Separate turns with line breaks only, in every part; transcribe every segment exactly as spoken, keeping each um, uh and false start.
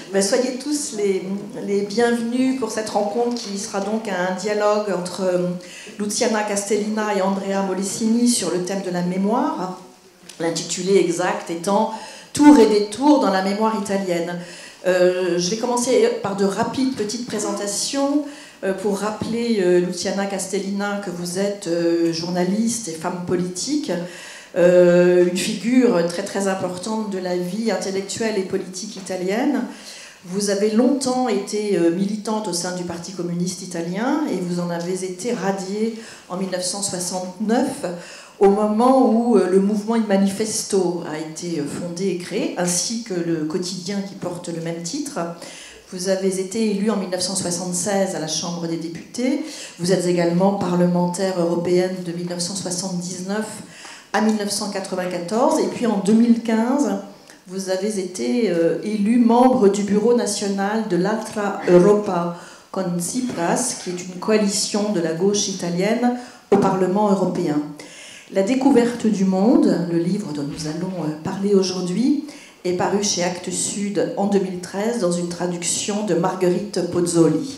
Ben, soyez tous les, les bienvenus pour cette rencontre qui sera donc un dialogue entre Luciana Castellina et Andrea Molessini sur le thème de la mémoire, l'intitulé exact étant « Tours et détours dans la mémoire italienne ». Euh, je vais commencer par de rapides petites présentations euh, pour rappeler euh, Luciana Castellina que vous êtes euh, journaliste et femme politique, euh, une figure très très importante de la vie intellectuelle et politique italienne. Vous avez longtemps été militante au sein du Parti communiste italien et vous en avez été radiée en mille neuf cent soixante-neuf au moment où le mouvement Il Manifesto a été fondé et créé, ainsi que le quotidien qui porte le même titre. Vous avez été élue en mille neuf cent soixante-seize à la Chambre des députés. Vous êtes également parlementaire européenne de mille neuf cent soixante-dix-neuf à mille neuf cent quatre-vingt-quatorze. Et puis en deux mille quinze, vous avez été euh, élu membre du bureau national de l'Altra Europa con Tsipras, qui est une coalition de la gauche italienne au Parlement européen. La découverte du monde, le livre dont nous allons euh, parler aujourd'hui, est paru chez Actes Sud en deux mille treize dans une traduction de Margherite Pozzoli.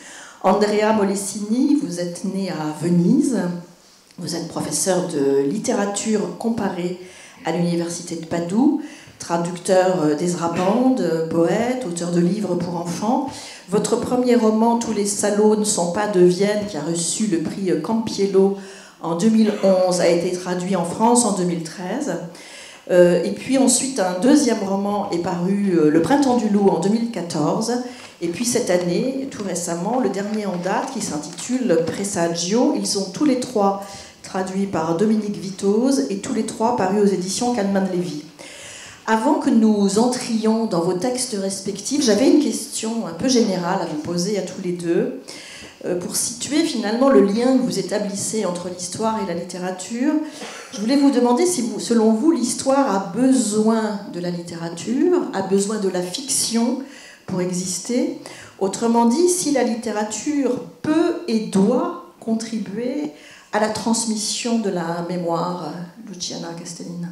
Andrea Molessini, vous êtes née à Venise, vous êtes professeur de littérature comparée à l'université de Padoue, traducteur d'Ezra Band, poète, auteur de livres pour enfants. Votre premier roman, Tous les salauds ne sont pas de Vienne, qui a reçu le prix Campiello en deux mille onze, a été traduit en France en deux mille treize. Euh, et puis ensuite, un deuxième roman est paru, euh, Le Printemps du Loup, en deux mille quatorze. Et puis cette année, tout récemment, le dernier en date, qui s'intitule Presagio. Ils sont tous les trois traduits par Dominique Vitoz et tous les trois parus aux éditions Kahneman Levy. Avant que nous entrions dans vos textes respectifs, j'avais une question un peu générale à vous poser à tous les deux, euh, pour situer finalement le lien que vous établissez entre l'histoire et la littérature. Je voulais vous demander si, vous, selon vous, l'histoire a besoin de la littérature, a besoin de la fiction pour exister. Autrement dit, si la littérature peut et doit contribuer à la transmission de la mémoire. Luciana Castellina.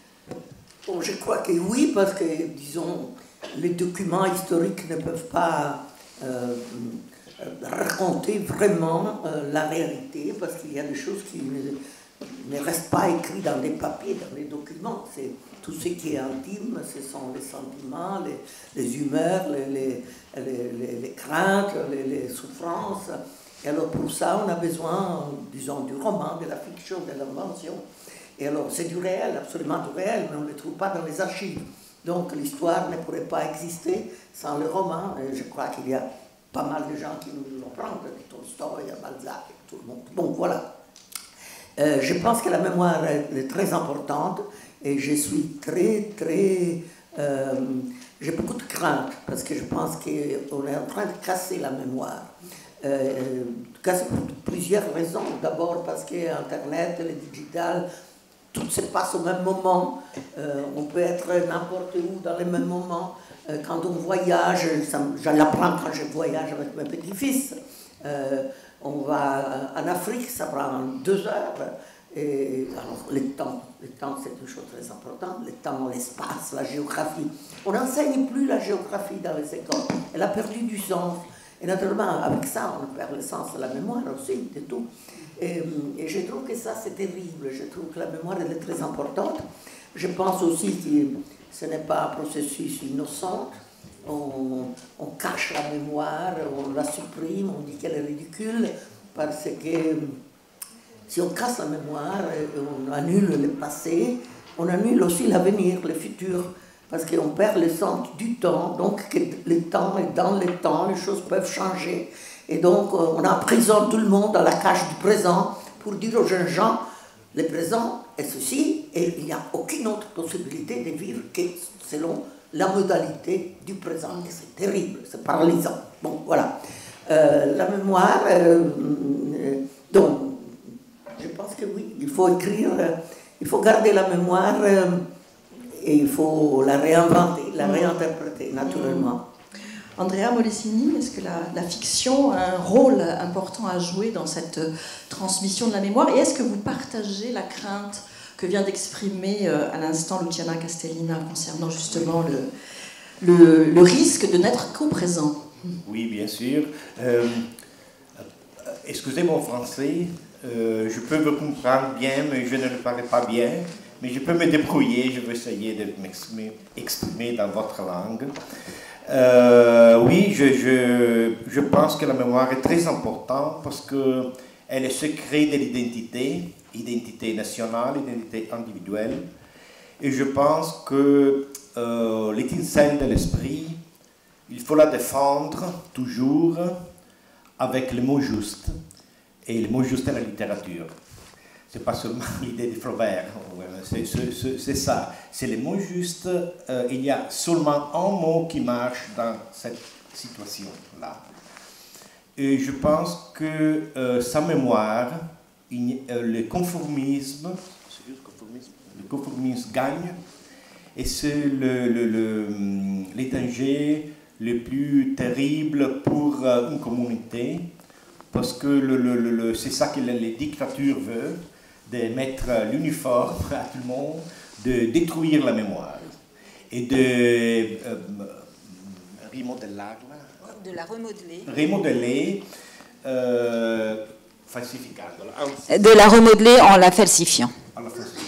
Bon, je crois que oui, parce que, disons, les documents historiques ne peuvent pas euh, raconter vraiment euh, la réalité, parce qu'il y a des choses qui ne, ne restent pas écrites dans les papiers, dans les documents. C'est tout ce qui est intime, ce sont les sentiments, les, les humeurs, les, les, les, les craintes, les, les souffrances. Et alors pour ça, on a besoin, disons, du roman, de la fiction, de l'invention. Et alors, c'est du réel, absolument du réel, mais on ne le trouve pas dans les archives. Donc, l'histoire ne pourrait pas exister sans le roman. Et je crois qu'il y a pas mal de gens qui nous l'ont prendre, Tolstoï, Balzac, tout le monde. Bon, voilà. Euh, je pense que la mémoire est très importante et je suis très, très... Euh, j'ai beaucoup de crainte parce que je pense qu'on est en train de casser la mémoire. Euh, casser pour plusieurs raisons. D'abord parce que Internet, le digital, tout se passe au même moment, euh, on peut être n'importe où dans les mêmes moments. Euh, quand on voyage, ça, je l'apprends quand je voyage avec mes petits-fils, euh, on va en Afrique, ça prend deux heures. Et alors, le temps, le temps c'est une chose très importante, le temps, l'espace, la géographie. On n'enseigne plus la géographie dans les écoles, elle a perdu du sens. Et naturellement, avec ça, on perd le sens de la mémoire aussi, de tout. Et, et je trouve que ça, c'est terrible. Je trouve que la mémoire, elle est très importante. Je pense aussi que ce n'est pas un processus innocent. On, on cache la mémoire, on la supprime, on dit qu'elle est ridicule, parce que si on casse la mémoire, on annule le passé, on annule aussi l'avenir, le futur. Parce qu'on perd le sens du temps, donc que le temps est dans le temps, les choses peuvent changer. Et donc, on emprisonne tout le monde dans la cage du présent pour dire aux jeunes gens, le présent est ceci, et il n'y a aucune autre possibilité de vivre que selon la modalité du présent. Et c'est terrible, c'est paralysant. Bon, voilà. Euh, la mémoire, euh, euh, donc, je pense que oui, il faut écrire, euh, il faut garder la mémoire, euh, et il faut la réinventer, la réinterpréter, naturellement.
Andrea Molessini, est-ce que la, la fiction a un rôle important à jouer dans cette transmission de la mémoire? Et est-ce que vous partagez la crainte que vient d'exprimer à l'instant Luciana Castellina concernant justement le, le, le risque de n'être qu'au présent.
Oui, bien sûr. Euh, excusez mon français, euh, je peux vous comprendre bien, mais je ne le parle pas bien. Mais je peux me débrouiller, je vais essayer de m'exprimer exprimer dans votre langue. Euh, oui, je, je, je pense que la mémoire est très importante parce qu'elle est secret de l'identité, identité nationale, identité individuelle. Et je pense que euh, l'étincelle de l'esprit, il faut la défendre toujours avec le mot juste. Et le mot juste est la littérature. Ce n'est pas seulement l'idée de Flaubert, c'est ça. C'est le mot juste. Euh, il y a seulement un mot qui marche dans cette situation-là. Et je pense que euh, sa mémoire, il, euh, le conformisme, le conformisme gagne, et c'est le, le, le, les dangers les plus terribles pour euh, une communauté, parce que le, le, le, c'est ça que les dictatures veulent, de mettre l'uniforme à tout le monde, de détruire la mémoire et de euh, remodeler,
de la remodeler,
remodeler euh, falsificandola.
de la remodeler en la falsifiant.
En la falsifiant.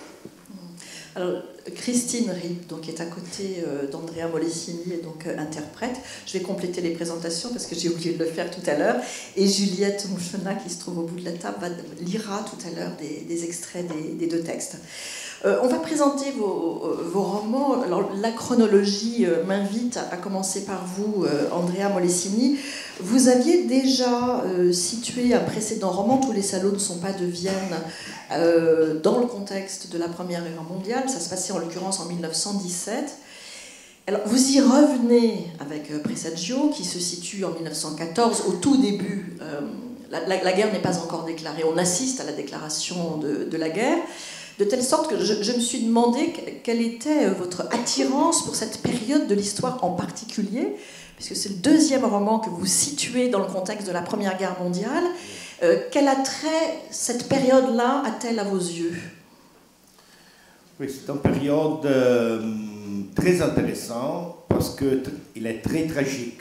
Alors, Christine Ripp, donc, est à côté euh, d'Andrea Molessini, et donc euh, interprète. Je vais compléter les présentations parce que j'ai oublié de le faire tout à l'heure. Et Juliette Mouchena, qui se trouve au bout de la table, va, lira tout à l'heure des, des extraits des, des deux textes. Euh, on va présenter vos, vos romans. Alors, la chronologie euh, m'invite à, à commencer par vous, euh, Andrea Molessini. Vous aviez déjà euh, situé un précédent roman, Tous les salauds ne sont pas de Vienne, euh, dans le contexte de la Première Guerre mondiale. Ça se passait en l'occurrence en mille neuf cent dix-sept. Alors, vous y revenez avec euh, Presagio, qui se situe en mille neuf cent quatorze, au tout début. Euh, la, la, la guerre n'est pas encore déclarée. On assiste à la déclaration de, de la guerre. De telle sorte que je, je me suis demandé quelle était votre attirance pour cette période de l'histoire en particulier, puisque c'est le deuxième roman que vous situez dans le contexte de la Première Guerre mondiale. Euh, quel attrait cette période-là a-t-elle à vos yeux?
Oui, c'est une période euh, très intéressante parce qu'il est très tragique.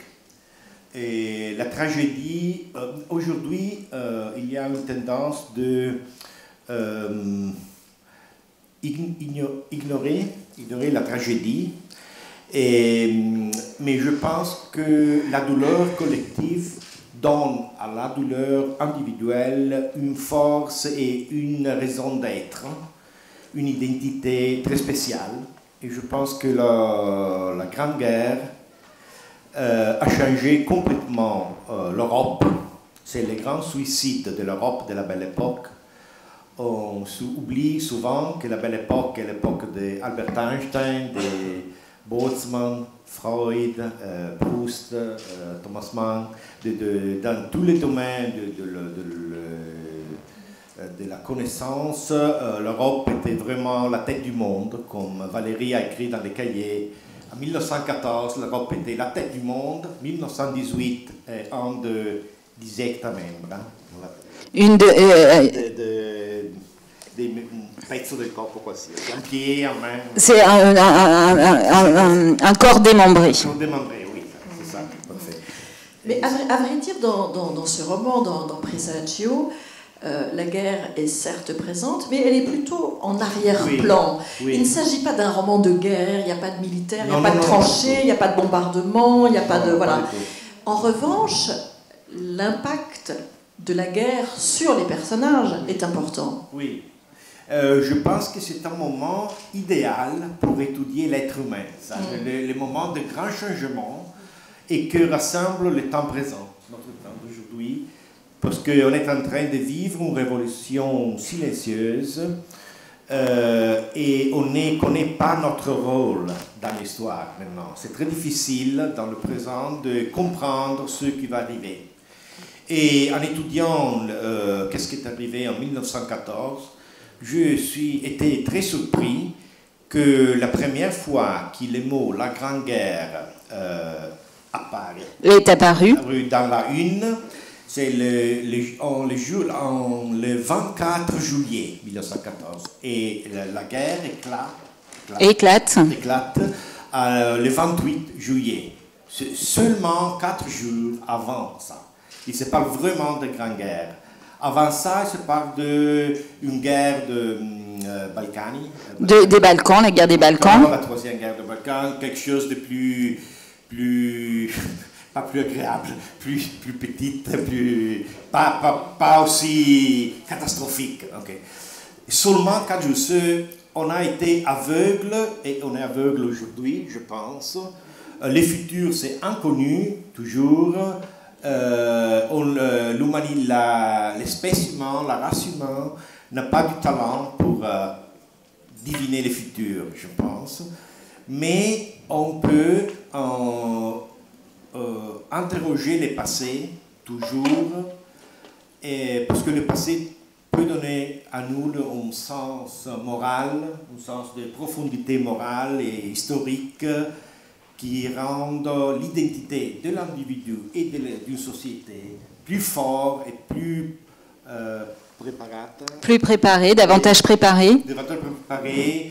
Et la tragédie, euh, aujourd'hui, euh, il y a une tendance de... Euh, Ignorer, ignorer la tragédie, et, mais je pense que la douleur collective donne à la douleur individuelle une force et une raison d'être, une identité très spéciale. Et je pense que la, la Grande Guerre euh, a changé complètement euh, l'Europe. C'est le grand suicide de l'Europe de la Belle Époque. On oublie souvent que la Belle Époque est l'époque d'Albert Einstein, de Boltzmann, Freud, euh, Proust, euh, Thomas Mann, de, de, dans tous les domaines de, de, de, de, de la connaissance. Euh, L'Europe était vraiment la tête du monde, comme Valérie a écrit dans les cahiers. En mille neuf cent quatorze, l'Europe était la tête du monde. mille neuf cent dix-huit, un de dix-sept membres. Hein.
Une de, euh,
de, de, des pezzo del corpo quasi, un pied, un main.
C'est un, un, un, un, un corps démembré.
Un corps démembré, oui, c'est ça, parfait.
Mais à vrai, à vrai dire, dans, dans, dans ce roman, dans, dans Presagio, euh, la guerre est certes présente, mais elle est plutôt en arrière-plan. Oui, oui. Il ne s'agit pas d'un roman de guerre, il n'y a pas de militaires, il n'y a pas de tranchées, il n'y a pas de bombardement, il n'y a pas de... Voilà. En revanche, l'impact de la guerre sur les personnages est important.
Oui. Euh, je pense que c'est un moment idéal pour étudier l'être humain. Ça, mm. le, le moment de grand changement et que rassemble le temps présent, notre temps d'aujourd'hui, parce qu'on est en train de vivre une révolution silencieuse euh, et on ne connaît pas notre rôle dans l'histoire maintenant. C'est très difficile dans le présent de comprendre ce qui va arriver. Et en étudiant euh, qu'est-ce qui est arrivé en mille neuf cent quatorze, je suis été très surpris que la première fois que le mot « la Grande Guerre euh, » apparaît
est apparu
dans la une, c'est le, le, le, le, le vingt-quatre juillet mille neuf cent quatorze. Et la, la guerre éclate,
éclate.
éclate euh, le vingt-huit juillet. C'est seulement quatre jours avant ça. Il se parle vraiment de grande guerre. Avant ça, il se parle d'une guerre de euh, Balkany.
De, des Balkans, la guerre des Balkans.
La troisième guerre des Balkans, quelque chose de plus, plus pas plus agréable, plus, plus petite, plus, pas, pas, pas aussi catastrophique. Okay. Seulement quatre jours, on a été aveugle, et on est aveugle aujourd'hui, je pense. Le futur, c'est inconnu, toujours. Euh, L'espèce humaine, la race humaine, n'a pas du talent pour euh, deviner le futur, je pense. Mais on peut en, euh, interroger le passé, toujours, et, parce que le passé peut donner à nous un sens moral, un sens de profondité morale et historique qui rendent l'identité de l'individu et d'une société plus fort et plus euh, préparate.
Plus préparé, davantage préparé.
Davantage préparé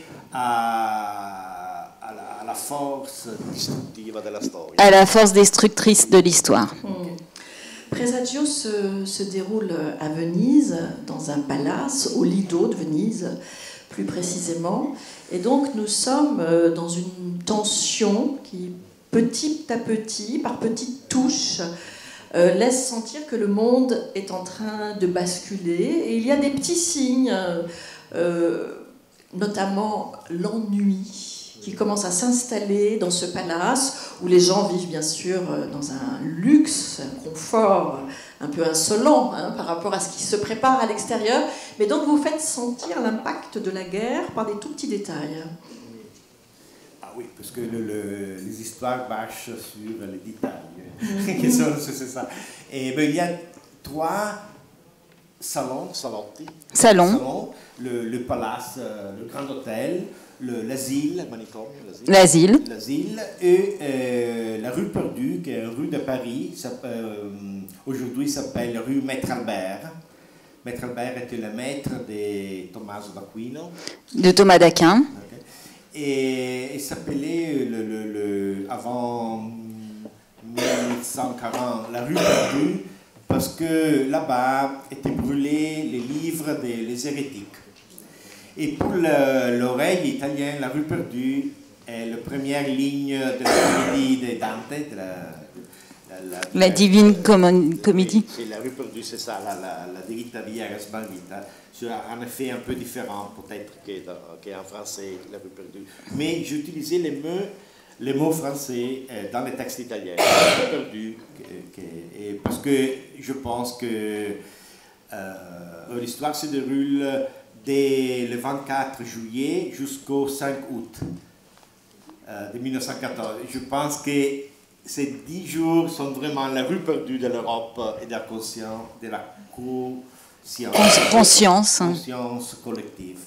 à, à, la, à la force destructive de l'histoire.
À la force destructrice de l'histoire.
Mmh. Presagio se, se déroule à Venise, dans un palace, au Lido de Venise, plus précisément. Et donc nous sommes dans une tension qui, petit à petit, par petites touches, euh, laisse sentir que le monde est en train de basculer. Et il y a des petits signes, euh, notamment l'ennui, qui commence à s'installer dans ce palace, où les gens vivent bien sûr dans un luxe, un confort un peu insolent hein, par rapport à ce qui se prépare à l'extérieur. Mais donc vous faites sentir l'impact de la guerre par des tout petits détails.
Ah oui, parce que le, le, les histoires bâchent sur les détails. Mm-hmm. C'est ça. Et ben, il y a trois salons, salotti,
salons.
salons le, le palace, le grand hôtel, l'asile,
l'asile,
l'asile et euh, la rue Perdue, qui est une rue de Paris, euh, aujourd'hui s'appelle rue Maître Albert. Maître Albert était le maître de Tommaso d'Aquino.
De Thomas d'Aquin.
Okay. Et il s'appelait le, le, le, avant mille huit cent quarante la rue Perdue parce que là-bas étaient brûlés les livres des hérétiques. Et pour l'oreille italienne, la rue Perdue est la première ligne de la comédie de Dante, de la, la, la,
la divine com comédie.
C'est la rue Perdue, c'est ça, la, la, la Diritta Via Sbalvita. C'est un effet un peu différent peut-être qu'en français, la rue Perdue. Mais j'utilisais les mots, les mots français dans les textes italiens. La rue Perdue, parce que je pense que euh, l'histoire se déroule dès le vingt-quatre juillet jusqu'au cinq août euh, de mille neuf cent quatorze. Je pense que ces dix jours sont vraiment la rue perdue de l'Europe et de la conscience, de la conscience,
conscience.
conscience collective.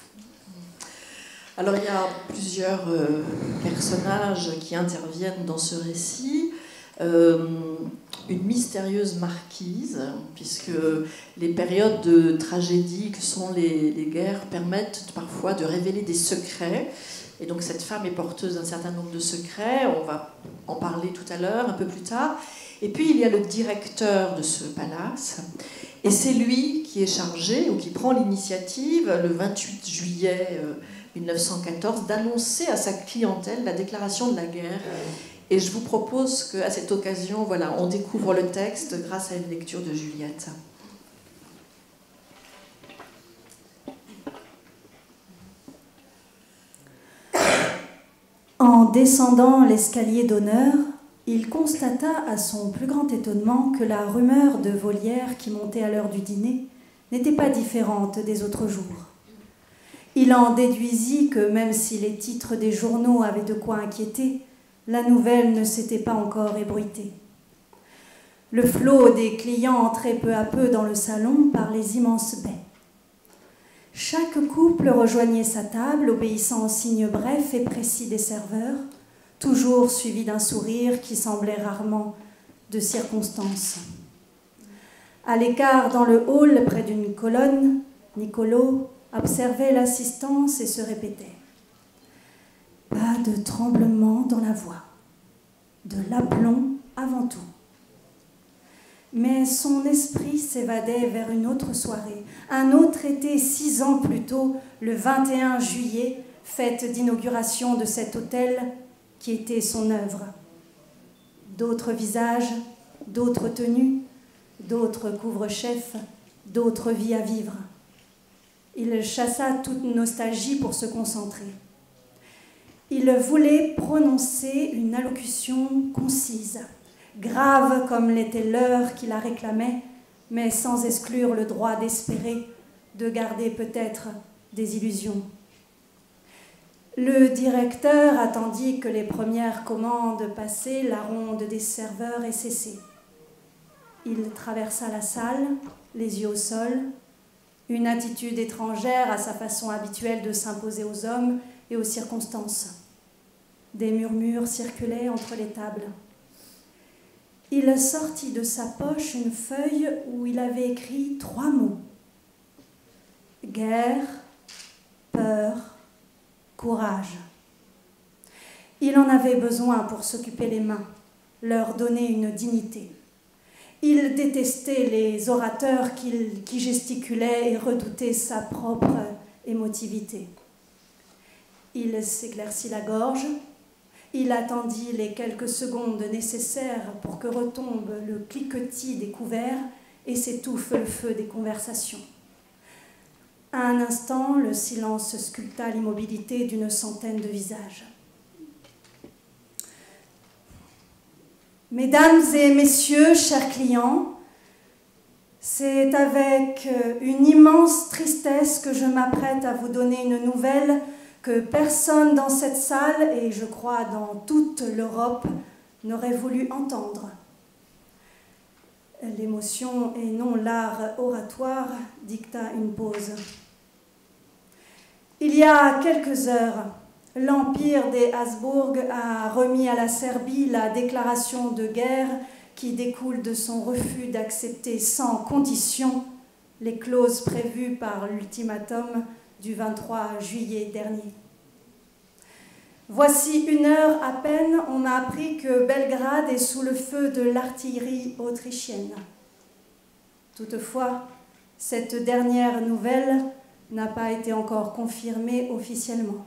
Alors il y a plusieurs euh, personnages qui interviennent dans ce récit. Euh, une mystérieuse marquise, puisque les périodes de tragédie que sont les, les guerres permettent parfois de révéler des secrets. Et donc cette femme est porteuse d'un certain nombre de secrets, on va en parler tout à l'heure, un peu plus tard. Et puis il y a le directeur de ce palace, et c'est lui qui est chargé, ou qui prend l'initiative, le vingt-huit juillet mille neuf cent quatorze, d'annoncer à sa clientèle la déclaration de la guerre. Et je vous propose qu'à cette occasion, voilà, on découvre le texte grâce à une lecture de Juliette.
En descendant l'escalier d'honneur, il constata à son plus grand étonnement que la rumeur de volières qui montait à l'heure du dîner n'était pas différente des autres jours. Il en déduisit que même si les titres des journaux avaient de quoi inquiéter, la nouvelle ne s'était pas encore ébruitée. Le flot des clients entrait peu à peu dans le salon par les immenses baies. Chaque couple rejoignait sa table, obéissant aux signes brefs et précis des serveurs, toujours suivi d'un sourire qui semblait rarement de circonstance. À l'écart dans le hall, près d'une colonne, Niccolò observait l'assistance et se répétait: « Pas de tremblement dans la voix, de l'aplomb avant tout. Mais son esprit s'évadait vers une autre soirée, un autre été, six ans plus tôt, le vingt et un juillet, fête d'inauguration de cet hôtel qui était son œuvre. D'autres visages, d'autres tenues, d'autres couvre-chefs, d'autres vies à vivre. Il chassa toute nostalgie pour se concentrer. Il voulait prononcer une allocution concise, grave comme l'était l'heure qui la réclamait, mais sans exclure le droit d'espérer, de garder peut-être des illusions. Le directeur attendit que les premières commandes passées, la ronde des serveurs ait cessé. Il traversa la salle, les yeux au sol, une attitude étrangère à sa façon habituelle de s'imposer aux hommes et aux circonstances. Des murmures circulaient entre les tables. Il sortit de sa poche une feuille où il avait écrit trois mots. Guerre, peur, courage. Il en avait besoin pour s'occuper les mains, leur donner une dignité. Il détestait les orateurs qui, qui gesticulaient et redoutait sa propre émotivité. Il s'éclaircit la gorge. Il attendit les quelques secondes nécessaires pour que retombe le cliquetis des couverts et s'étouffe le feu des conversations. À un instant, le silence sculpta l'immobilité d'une centaine de visages. Mesdames et messieurs, chers clients, c'est avec une immense tristesse que je m'apprête à vous donner une nouvelle que personne dans cette salle, et je crois dans toute l'Europe, n'aurait voulu entendre. L'émotion et non l'art oratoire dicta une pause. Il y a quelques heures, l'Empire des Habsbourg a remis à la Serbie la déclaration de guerre qui découle de son refus d'accepter sans condition les clauses prévues par l'ultimatum du vingt-trois juillet dernier. Voici une heure à peine, on m'a appris que Belgrade est sous le feu de l'artillerie autrichienne. Toutefois, cette dernière nouvelle n'a pas été encore confirmée officiellement.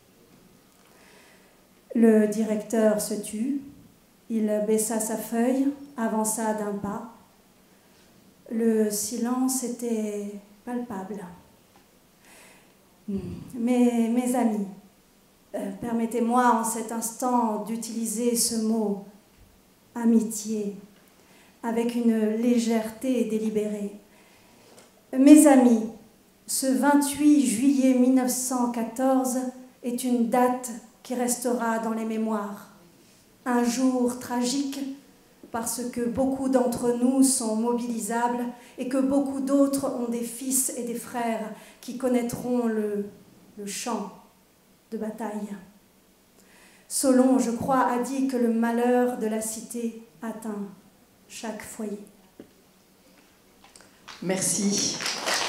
Le directeur se tut, il baissa sa feuille, avança d'un pas. Le silence était palpable. Mes, mes amis, euh, permettez-moi en cet instant d'utiliser ce mot « amitié » avec une légèreté délibérée. Mes amis, ce vingt-huit juillet mille neuf cent quatorze est une date qui restera dans les mémoires. Un jour tragique parce que beaucoup d'entre nous sont mobilisables et que beaucoup d'autres ont des fils et des frères qui connaîtront le, le champ de bataille. Solon, je crois, a dit que le malheur de la cité atteint chaque foyer.
Merci.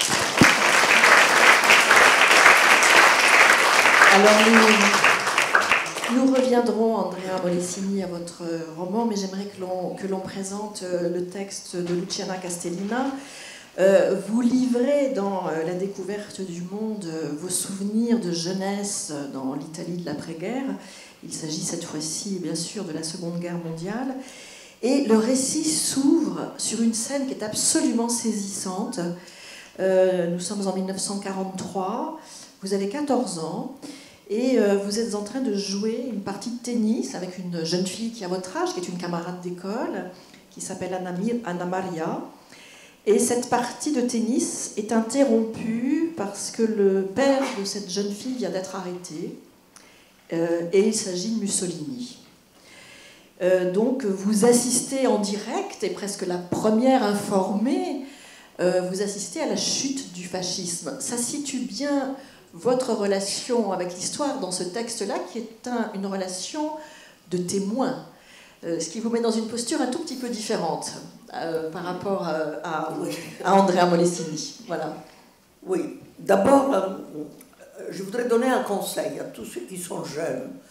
Alors nous, nous reviendrons, Andrea Molessini, à votre roman, mais j'aimerais que l'on, que l'on présente le texte de Luciana Castellina. Euh, vous livrez dans La découverte du monde vos souvenirs de jeunesse dans l'Italie de l'après-guerre. Il s'agit cette fois-ci, bien sûr, de la Seconde Guerre mondiale. Et le récit s'ouvre sur une scène qui est absolument saisissante. Euh, nous sommes en mille neuf cent quarante-trois, vous avez quatorze ans, et euh, vous êtes en train de jouer une partie de tennis avec une jeune fille qui a votre âge, qui est une camarade d'école, qui s'appelle Anna, Anna Maria. Et cette partie de tennis est interrompue parce que le père de cette jeune fille vient d'être arrêté, euh, et il s'agit de Mussolini. Euh, donc vous assistez en direct, et presque la première informée, euh, vous assistez à la chute du fascisme. Ça situe bien votre relation avec l'histoire dans ce texte-là, qui est un, une relation de témoin, euh, ce qui vous met dans une posture un tout petit peu différente euh, par rapport à, à,
oui.
à Andrea Molessini. Voilà.
Oui, d'abord, euh, je voudrais donner un conseil à tous ceux qui sont jeunes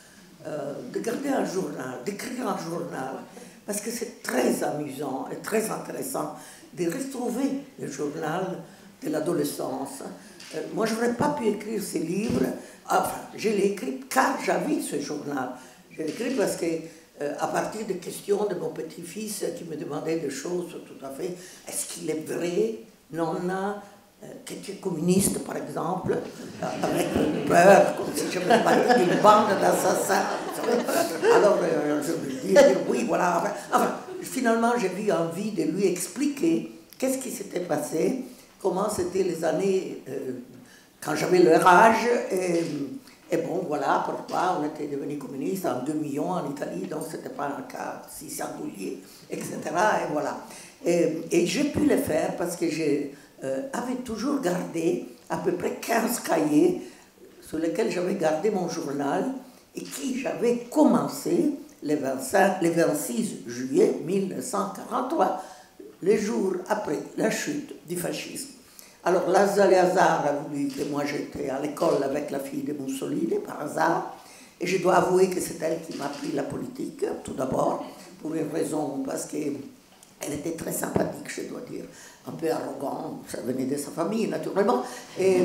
euh, de garder un journal, d'écrire un journal, parce que c'est très amusant et très intéressant de retrouver le journal de l'adolescence. Euh, moi, je n'aurais pas pu écrire ces livres, enfin, je l'ai écrit car j'avais ce journal. Je l'ai écrit parce que, euh, à partir des questions de mon petit-fils qui me demandait des choses tout à fait, est-ce qu'il est vrai, Nonna, euh, que tu es communiste, par exemple, euh, avec peur, comme si je me battais d'une bande d'assassins. Alors, euh, je me dis, oui, voilà. Enfin, enfin finalement, j'ai eu envie de lui expliquer qu'est-ce qui s'était passé, comment c'était les années euh, quand j'avais leur âge, et, et bon, voilà, pourquoi on était devenus communistes en deux millions en Italie, donc ce n'était pas un cas si singulier, et cetera. Et voilà. Et, et j'ai pu le faire parce que j'ai Euh, avait toujours gardé à peu près quinze cahiers sur lesquels j'avais gardé mon journal et qui j'avais commencé le, vingt-cinq, le vingt-six juillet mille neuf cent quarante-trois, le jour après la chute du fascisme. Alors Lazare a voulu que moi j'étais à l'école avec la fille de Mussolini par hasard, et je dois avouer que c'est elle qui m'a appris la politique tout d'abord, pour une raison, parce que elle était très sympathique, je dois dire, un peu arrogant, ça venait de sa famille naturellement. Et,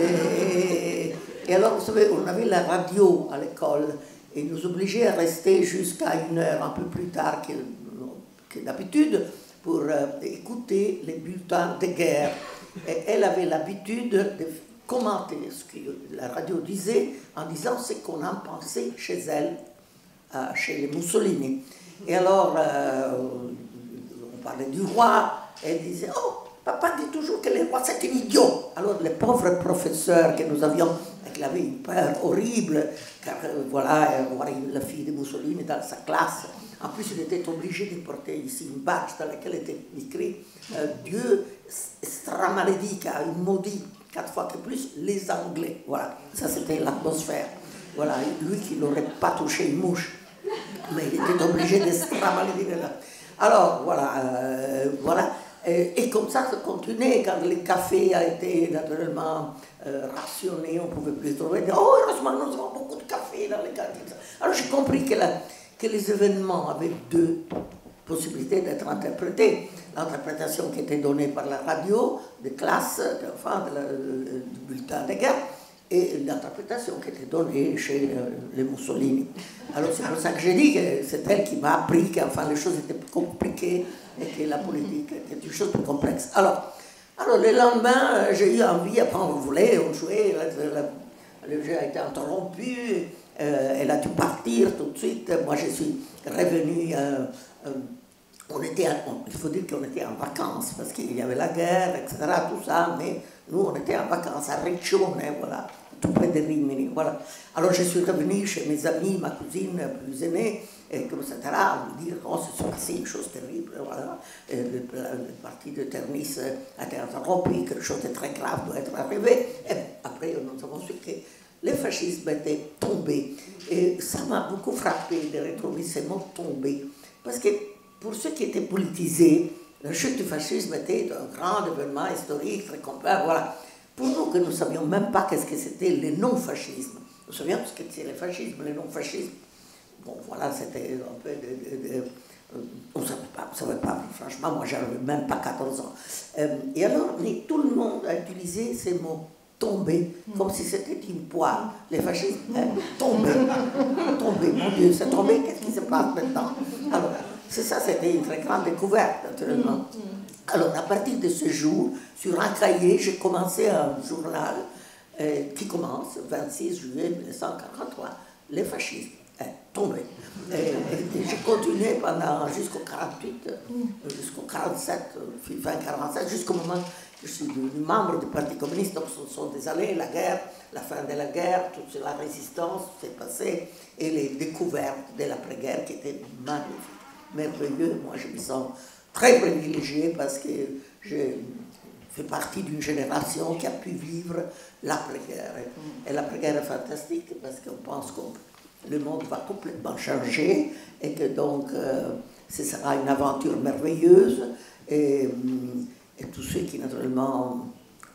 et, et alors, vous savez, on avait la radio à l'école et nous obligeait à rester jusqu'à une heure un peu plus tard que, que d'habitude pour euh, écouter les bulletins de guerre. Et elle avait l'habitude de commenter ce que la radio disait en disant ce qu'on en pensait chez elle, euh, chez les Mussolini. Et alors, euh, on parlait du roi, et elle disait, oh, papa dit toujours que le roi c'est un idiot. Alors le pauvre professeur que nous avions, il avait une peur horrible, car euh, voilà, la fille de Mussolini dans sa classe. En plus, il était obligé de porter ici une badge dans laquelle était écrit euh, Dieu stramalédica, il maudit quatre fois que plus les Anglais. Voilà, ça c'était l'atmosphère. Voilà, lui qui n'aurait pas touché une mouche, mais il était obligé de stramalédica. Alors, voilà, euh, voilà. Et, et comme ça, ça continuait. Quand le café a été naturellement euh, rationné, on ne pouvait plus trouver. Oh, heureusement, nous avons beaucoup de café dans les cantines. Alors, j'ai compris que, la, que les événements avaient deux possibilités d'être interprétés. L'interprétation qui était donnée par la radio, de classe, enfin, de la, du bulletin de guerre, et l'interprétation qui était donnée chez euh, les Mussolini. Alors c'est pour ça que j'ai dit que c'est elle qui m'a appris qu'enfin les choses étaient plus compliquées et que la politique était une chose plus complexe. Alors, alors le lendemain, j'ai eu envie, après on voulait, on jouait, le, le jeu a été interrompu, euh, elle a dû partir tout de suite, moi je suis revenu, euh, euh, on était, on, il faut dire qu'on était en vacances, parce qu'il y avait la guerre, et cetera, tout ça, mais nous on était en vacances à Riccione, voilà, tout près de Rimini, voilà. Alors je suis revenu chez mes amis, ma cousine plus aînée, et comme et cetera, me dire, oh, c'est passé une chose terrible, voilà. Et le, le parti de tennis a été interrompu, quelque chose de très grave doit être arrivé, et après nous avons su que le fascisme était tombé. Et ça m'a beaucoup frappé de retrouver ces mots tombés, parce que pour ceux qui étaient politisés, la chute du fascisme était un grand événement historique, très complet, voilà. Pour nous, que nous ne savions même pas qu'est-ce que c'était le non-fascisme, nous savions ce que c'était le fascisme, le non-fascisme. Bon, voilà, c'était un peu de... de, de on ne savait pas, on savait pas, franchement, moi, j'avais même pas quatorze ans. Euh, et alors, mais tout le monde a utilisé ces mots, tomber, comme si c'était une poire. Les fascistes, hein, tomber, tomber, mon Dieu, c'est tombé, qu'est-ce qui se passe maintenant? Alors, c'est ça, c'était une très grande découverte, naturellement. Alors, à partir de ce jour, sur un cahier, j'ai commencé un journal euh, qui commence, vingt-six juillet mille neuf cent quarante-trois, les fascistes, hein, tombés. Et, et, et j'ai continué pendant, jusqu'au quarante-huit, euh, jusqu'au quarante-sept, fin quarante-sept, jusqu'au moment où je suis devenu membre du Parti communiste, donc ce sont des années, la guerre, la fin de la guerre, toute la résistance s'est passée, et les découvertes de l'après-guerre qui étaient magnifiques. Merveilleux. Moi, je me sens très privilégiée parce que je fais partie d'une génération qui a pu vivre l'après-guerre. Et l'après-guerre est fantastique parce qu'on pense que le monde va complètement changer et que donc euh, ce sera une aventure merveilleuse. Et, et tous ceux qui, naturellement,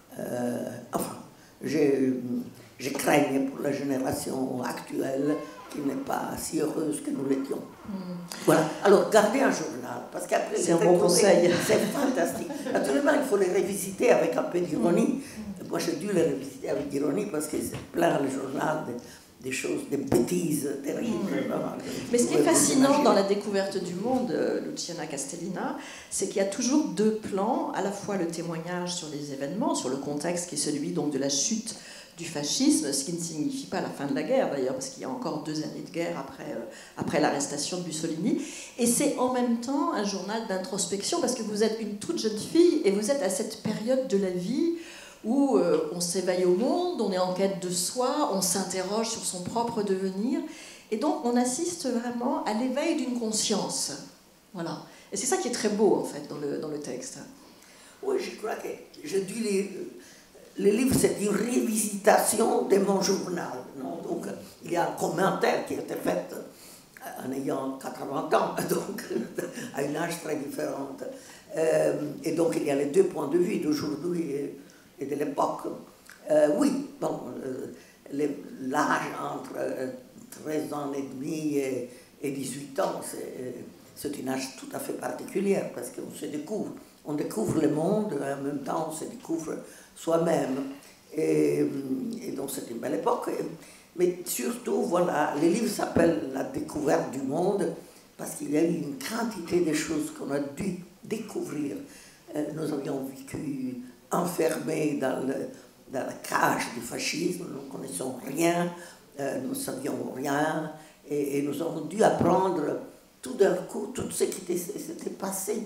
euh, enfin, je, je craigne pour la génération actuelle qui n'est pas si heureuse que nous l'étions. Mm. Voilà. Alors, gardez un journal, parce qu'après...
C'est un bon conseil.
C'est fantastique. Naturellement, il faut les révisiter avec un peu d'ironie. Mm. Moi, j'ai dû les révisiter avec ironie, parce que c'est plein le journal de, des choses, des bêtises terribles.
Mm. Mais ce qui est fascinant dans la découverte du monde, Luciana Castellina, c'est qu'il y a toujours deux plans, à la fois le témoignage sur les événements, sur le contexte qui est celui donc de la chute du fascisme, ce qui ne signifie pas la fin de la guerre d'ailleurs, parce qu'il y a encore deux années de guerre après, euh, après l'arrestation de Mussolini. Et c'est en même temps un journal d'introspection, parce que vous êtes une toute jeune fille et vous êtes à cette période de la vie où euh, on s'éveille au monde, on est en quête de soi, on s'interroge sur son propre devenir, et donc on assiste vraiment à l'éveil d'une conscience. Voilà. Et c'est ça qui est très beau en fait dans le, dans le texte.
Oui, je crois que je dis les... Le livre, c'est une révisitation de mon journal. Non? Donc, il y a un commentaire qui a été fait en ayant quatre-vingts ans, donc à un âge très différent. Euh, et donc, il y a les deux points de vue d'aujourd'hui et, et de l'époque. Euh, oui, bon, euh, l'âge entre treize ans et demi et, et dix-huit ans, c'est un âge tout à fait particulier parce qu'on se découvre. On découvre le monde, et en même temps, on se découvre soi-même. Et, et donc, c'est une belle époque. Mais surtout, voilà, le livre s'appelle « La découverte du monde » parce qu'il y a eu une quantité de choses qu'on a dû découvrir. Euh, nous avions vécu enfermés dans, le, dans la cage du fascisme, nous ne connaissions rien, euh, nous ne savions rien, et, et nous avons dû apprendre tout d'un coup tout ce qui s'était passé.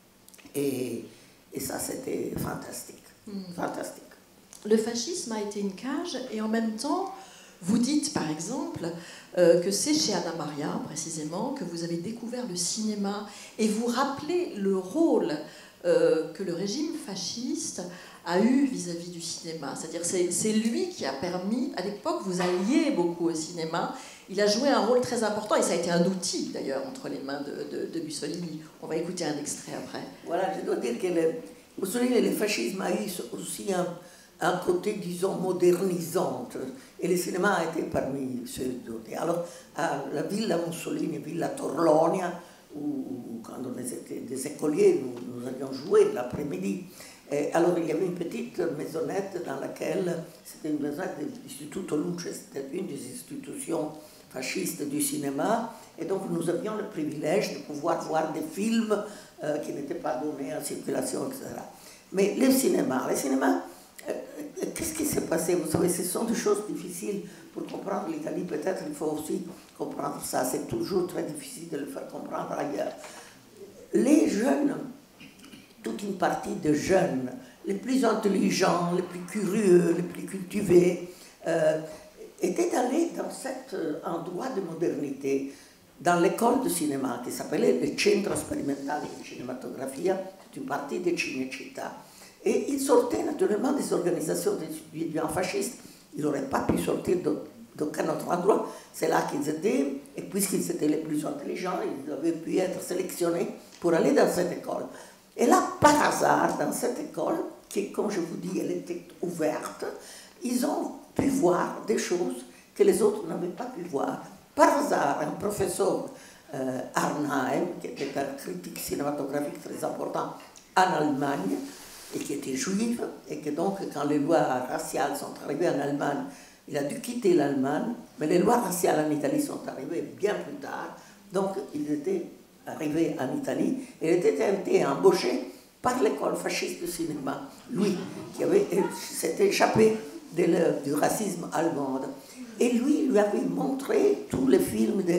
Et, et ça, c'était fantastique. Mmh. Fantastique.
Le fascisme a été une cage, et en même temps, vous dites par exemple euh, que c'est chez Anna Maria, précisément, que vous avez découvert le cinéma, et vous rappelez le rôle euh, que le régime fasciste a eu vis-à-vis du cinéma. C'est-à-dire c'est, c'est lui qui a permis, à l'époque, vous alliez beaucoup au cinéma. Il a joué un rôle très important, et ça a été un outil, d'ailleurs, entre les mains de, de, de Mussolini. On va écouter un extrait après.
Voilà, je dois dire que le, Mussolini, le fascisme a eu aussi un, un côté, disons, modernisant. Et le cinéma a été parmi ceux d'autres. Alors, à la Villa Mussolini, Villa Torlonia, où, où quand on était des écoliers, nous, nous allions jouer l'après-midi. Et alors, il y avait une petite maisonnette dans laquelle, c'était une maisonnette de l'Istituto Luce, c'était une des institutions fascistes du cinéma, et donc nous avions le privilège de pouvoir voir des films euh, qui n'étaient pas donnés en circulation, et cetera. Mais le cinéma, le cinéma, euh, qu'est-ce qui s'est passé? Vous savez, ce sont des choses difficiles. Pour comprendre l'Italie, peut-être il faut aussi comprendre ça. C'est toujours très difficile de le faire comprendre ailleurs. Les jeunes, toute une partie de jeunes, les plus intelligents, les plus curieux, les plus cultivés, euh, étaient allés dans cet endroit de modernité, dans l'école de cinéma qui s'appelait le Centro Sperimentale di Cinematografia, c'est une partie de Cinecittà. Et ils sortaient naturellement des organisations d'étudiants fascistes. Ils n'auraient pas pu sortir d'aucun autre endroit. C'est là qu'ils étaient, et puisqu'ils étaient les plus intelligents, ils avaient pu être sélectionnés pour aller dans cette école. Et là, par hasard, dans cette école, qui, comme je vous dis, elle était ouverte, ils ont pu voir des choses que les autres n'avaient pas pu voir. Par hasard, un professeur, euh, Arnheim, qui était un critique cinématographique très important en Allemagne, et qui était juif, et que donc, quand les lois raciales sont arrivées en Allemagne, il a dû quitter l'Allemagne, mais les lois raciales en Italie sont arrivées bien plus tard, donc il était arrivé en Italie, et il était été embauché par l'école fasciste de cinéma, lui, qui avait, s'était échappé de le, du racisme allemand. Et lui, lui avait montré tous les films de,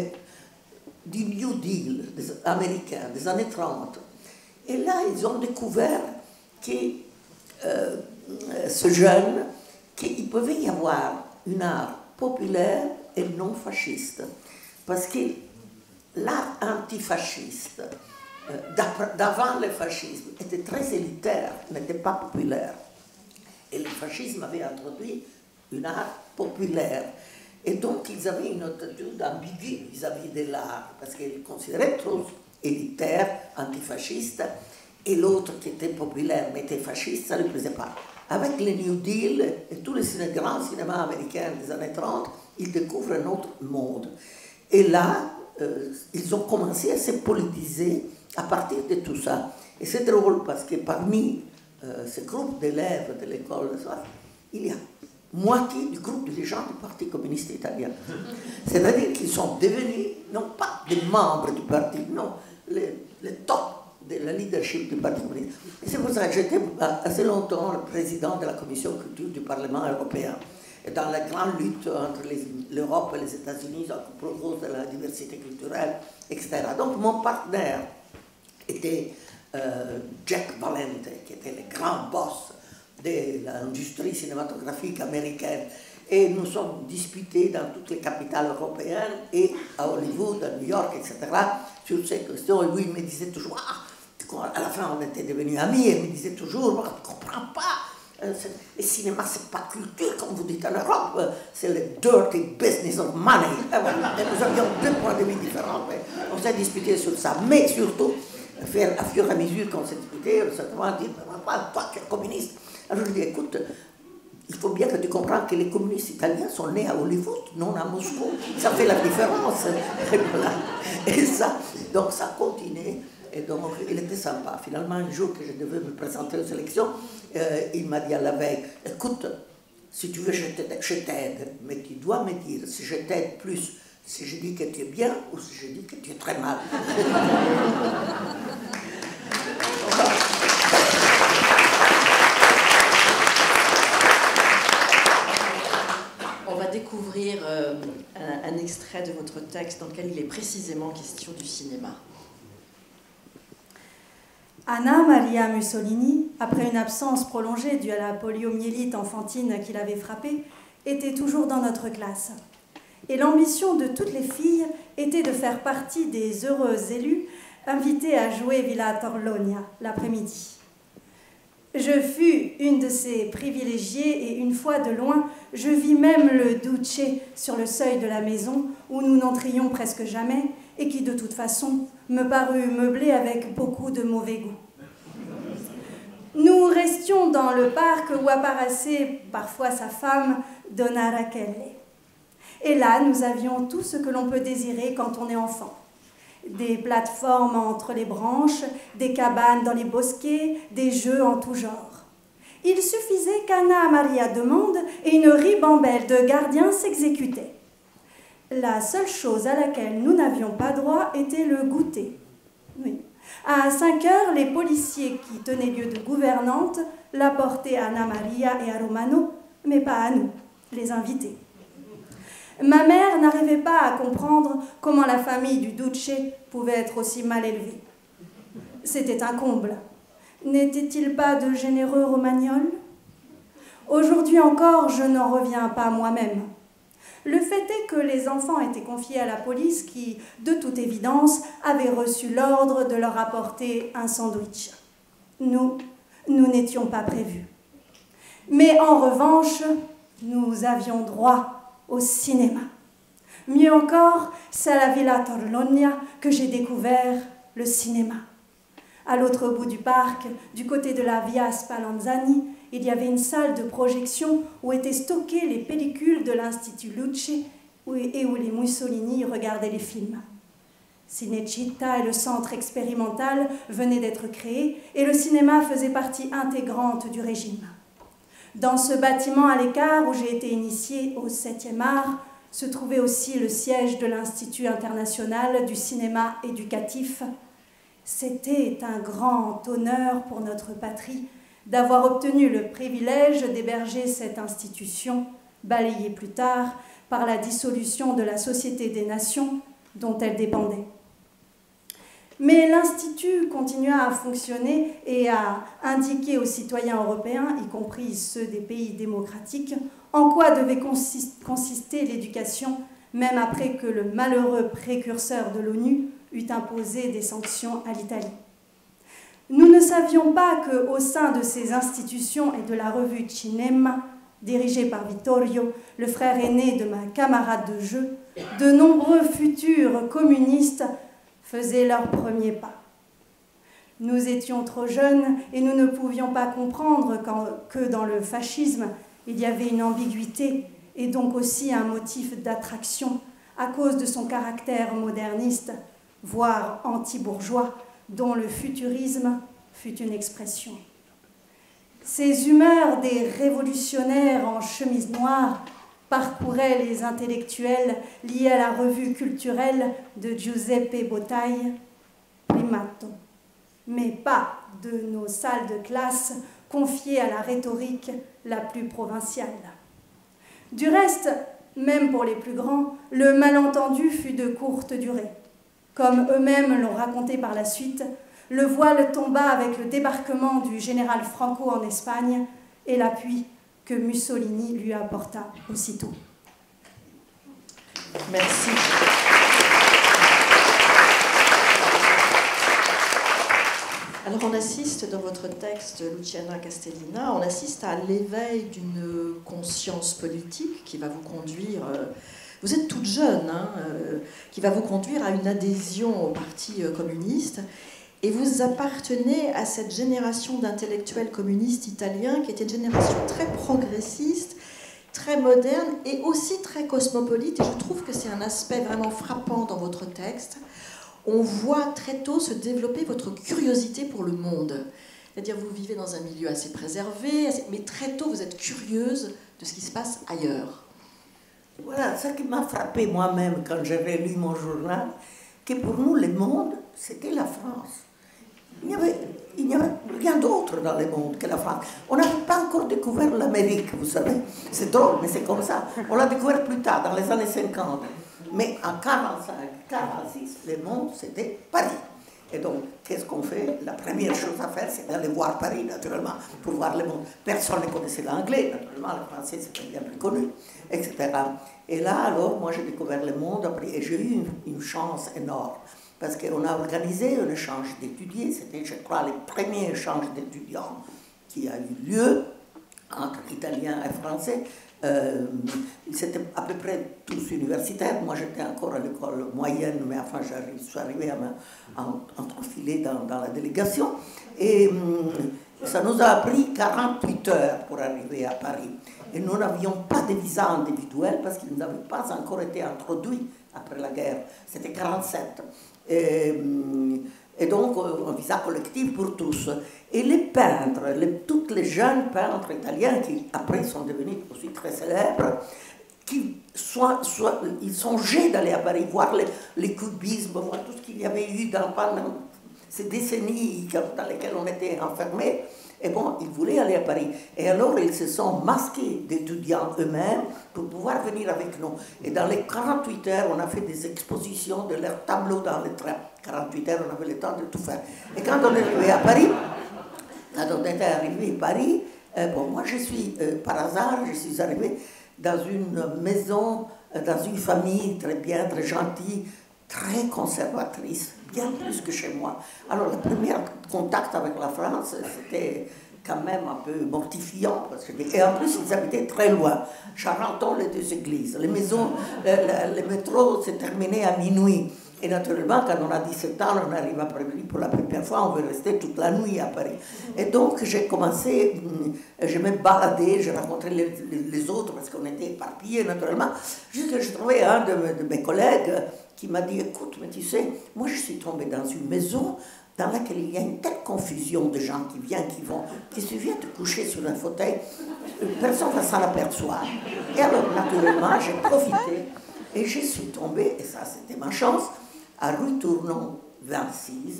du New Deal des américains, des années trente. Et là, ils ont découvert que euh, ce jeune, qu'il pouvait y avoir un art populaire et non fasciste. Parce que l'art antifasciste, euh, d'avant le fascisme, était très élitaire, n'était pas populaire. Et le fascisme avait introduit un art populaire. Et donc, ils avaient une attitude ambiguë vis-à-vis de l'art, parce qu'ils considéraient trop élitaire, antifasciste, et l'autre qui était populaire mais était fasciste, ça ne lui plaisait pas. avec le New Deal et tous les ciné- grands cinémas américains des années trente, ils découvrent un autre monde. Et là, euh, ils ont commencé à se politiser à partir de tout ça. Et c'est drôle parce que parmi euh, ce groupe d'élèves de l'école, il y a moitié du groupe des gens du Parti communiste italien. C'est-à-dire qu'ils sont devenus, non pas des membres du parti, non, les, les top de la leadership du Parti communiste. Et c'est pour ça que j'étais assez longtemps le président de la commission culture du Parlement européen. Et dans la grande lutte entre l'Europe et les États-Unis à propos de la diversité culturelle, et cetera. Donc mon partenaire était euh, Jack Valente, qui était le grand boss de l'industrie cinématographique américaine. Et nous sommes disputés dans toutes les capitales européennes et à Hollywood, à New York, et cetera, sur ces questions. Et lui, il me disait toujours, ah, à la fin, on était devenus amis, et il me disait toujours, on ne comprend pas. Le cinéma, c'est pas culture, comme vous dites en Europe, c'est le dirty business of money. Et voilà. Et nous avions deux points de vue différents, mais on s'est disputé sur ça. Mais surtout, faire, à fur et à mesure qu'on s'est disputé, on s'est dit, toi qui es communiste. Alors je lui dis, écoute, il faut bien que tu comprennes que les communistes italiens sont nés à Hollywood, non à Moscou. Ça fait la différence. Et voilà. Et ça, donc ça continue. Et donc, il était sympa. Finalement, un jour que je devais me présenter aux élections, euh, il m'a dit à la veille, écoute, si tu veux, je t'aide, mais tu dois me dire si je t'aide plus, si je dis que tu es bien ou si je dis que tu es très mal.
On va découvrir euh, un, un extrait de votre texte dans lequel il est précisément question du cinéma.
Anna Maria Mussolini, après une absence prolongée due à la poliomyélite enfantine qui l'avait frappée, était toujours dans notre classe. Et l'ambition de toutes les filles était de faire partie des heureuses élues invitées à jouer Villa Torlonia l'après-midi. Je fus une de ces privilégiées et une fois de loin, je vis même le Duce sur le seuil de la maison où nous n'entrions presque jamais et qui de toute façon me parut meublé avec beaucoup de mauvais goût. Nous restions dans le parc où apparaissait parfois sa femme, Donna Rachele. Et là, nous avions tout ce que l'on peut désirer quand on est enfant. Des plateformes entre les branches, des cabanes dans les bosquets, des jeux en tout genre. Il suffisait qu'Anna Maria demande et une ribambelle de gardiens s'exécutait. La seule chose à laquelle nous n'avions pas droit était le goûter. Oui. À cinq heures, les policiers qui tenaient lieu de gouvernante l'apportaient à Anna Maria et à Romano, mais pas à nous, les invités. Ma mère n'arrivait pas à comprendre comment la famille du Duce pouvait être aussi mal élevée. C'était un comble. N'était-il pas de généreux Romagnols? Aujourd'hui encore, je n'en reviens pas moi-même. Le fait est que les enfants étaient confiés à la police qui, de toute évidence, avait reçu l'ordre de leur apporter un sandwich. Nous, nous n'étions pas prévus. Mais en revanche, nous avions droit au cinéma. Mieux encore, c'est à la Villa Torlonia que j'ai découvert le cinéma. À l'autre bout du parc, du côté de la Via Spallanzani, il y avait une salle de projection où étaient stockées les pellicules de l'Institut Luce et où les Mussolini regardaient les films. Cinecittà et le centre expérimental venaient d'être créés et le cinéma faisait partie intégrante du régime. Dans ce bâtiment à l'écart où j'ai été initiée au septième art se trouvait aussi le siège de l'Institut international du cinéma éducatif. C'était un grand honneur pour notre patrie d'avoir obtenu le privilège d'héberger cette institution, balayée plus tard par la dissolution de la Société des Nations dont elle dépendait. Mais l'Institut continua à fonctionner et à indiquer aux citoyens européens, y compris ceux des pays démocratiques, en quoi devait consister l'éducation, même après que le malheureux précurseur de l'ONU eut imposé des sanctions à l'Italie. Nous ne savions pas qu'au sein de ces institutions et de la revue Cinema, dirigée par Vittorio, le frère aîné de ma camarade de jeu, de nombreux futurs communistes faisaient leurs premiers pas. Nous étions trop jeunes et nous ne pouvions pas comprendre quand, que dans le fascisme, il y avait une ambiguïté et donc aussi un motif d'attraction à cause de son caractère moderniste, voire anti-bourgeois, dont le futurisme fut une expression. Ces humeurs des révolutionnaires en chemise noire parcouraient les intellectuels liés à la revue culturelle de Giuseppe Bottai, Primato, mais pas de nos salles de classe confiées à la rhétorique la plus provinciale. Du reste, même pour les plus grands, le malentendu fut de courte durée. Comme eux-mêmes l'ont raconté par la suite, le voile tomba avec le débarquement du général Franco en Espagne et l'appui que Mussolini lui apporta aussitôt.
Merci. Alors on assiste dans votre texte, Luciana Castellina, on assiste à l'éveil d'une conscience politique qui va vous conduire, euh, vous êtes toute jeune, hein, euh, qui va vous conduire à une adhésion au Parti communiste. Et vous appartenez à cette génération d'intellectuels communistes italiens qui était une génération très progressiste, très moderne et aussi très cosmopolite. Et je trouve que c'est un aspect vraiment frappant dans votre texte. On voit très tôt se développer votre curiosité pour le monde. C'est-à-dire vous vivez dans un milieu assez préservé, mais très tôt vous êtes curieuse de ce qui se passe ailleurs.
Voilà, ce qui m'a frappé moi-même quand j'ai relu mon journal, que pour nous, le monde, c'était la France. Il n'y avait, il n'y avait rien d'autre dans le monde que la France. On n'avait pas encore découvert l'Amérique, vous savez. C'est drôle, mais c'est comme ça. On l'a découvert plus tard, dans les années cinquante. Mais en quarante-cinq, quarante-six, le monde, c'était Paris. Et donc, qu'est-ce qu'on fait? La première chose à faire, c'est d'aller voir Paris, naturellement, pour voir le monde. Personne ne connaissait l'anglais, naturellement, le français, c'était bien plus connu, et cetera. Et là, alors, moi, j'ai découvert le monde, et j'ai eu une, une chance énorme. Parce qu'on a organisé un échange d'étudiants, c'était, je crois, le premier échange d'étudiants qui a eu lieu entre Italiens et Français. Euh, ils étaient à peu près tous universitaires. Moi, j'étais encore à l'école moyenne, mais enfin, je suis arrivée à m'enfiler dans, dans la délégation. Et hum, ça nous a pris quarante-huit heures pour arriver à Paris. Et nous n'avions pas de visa individuel parce qu'ils n'avaient pas encore été introduits après la guerre. C'était quarante-sept. Et, et donc, un visa collectif pour tous. Et les peintres, les, tous les jeunes peintres italiens qui après sont devenus aussi très célèbres, qui soit, soit, ils songeaient d'aller à Paris voir les, les cubismes, voir tout ce qu'il y avait eu dans, pendant ces décennies dans lesquelles on était enfermés. Et bon, ils voulaient aller à Paris. Et alors, ils se sont masqués d'étudiants eux-mêmes pour pouvoir venir avec nous. Et dans les quarante-huit heures, on a fait des expositions de leurs tableaux dans les trains. quarante-huit heures, on avait le temps de tout faire. Et quand on est arrivé à Paris, quand on était arrivé à Paris, euh, bon, moi, je suis, euh, par hasard, je suis arrivée dans une maison, euh, dans une famille très bien, très gentille, très conservatrice, bien plus que chez moi. Alors, le premier contact avec la France, c'était quand même un peu mortifiant. Parce que, et en plus, ils habitaient très loin. Charenton, les deux églises. Les maisons, le, le, le métro s'est terminé à minuit. Et naturellement, quand on a dix-sept ans, on arrive à Paris pour la première fois, on veut rester toute la nuit à Paris. Et donc, j'ai commencé, je me baladais, je rencontrais les, les, les autres, parce qu'on était éparpillés, naturellement. Jusqu'à je trouvais un de mes, de mes collègues qui m'a dit, écoute, mais tu sais, moi je suis tombée dans une maison dans laquelle il y a une telle confusion de gens qui viennent, qui vont, qui se viennent te coucher sur un fauteuil, personne ne va s'en apercevoir. Et alors, naturellement, j'ai profité, et je suis tombée, et ça c'était ma chance, à rue Tournon vingt-six.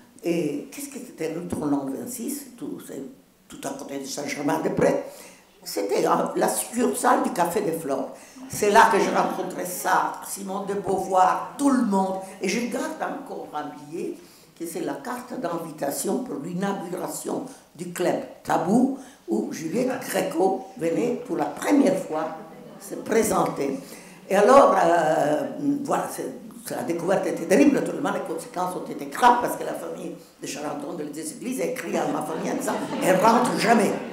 Et qu'est-ce que c'était rue Tournon vingt-six? Tout, c'est tout à côté de Saint-Germain-des-Prés. C'était la succursale du Café des Flores. C'est là que je rencontrais Sartre, Simone de Beauvoir, tout le monde. Et je garde encore un billet, que c'est la carte d'invitation pour l'inauguration du club Tabou, où Juliette Gréco venait pour la première fois se présenter. Et alors, euh, voilà, la découverte était terrible, naturellement les conséquences ont été graves parce que la famille de Charenton de des Églises a écrit à ma famille en disant « elle rentre jamais, plus ».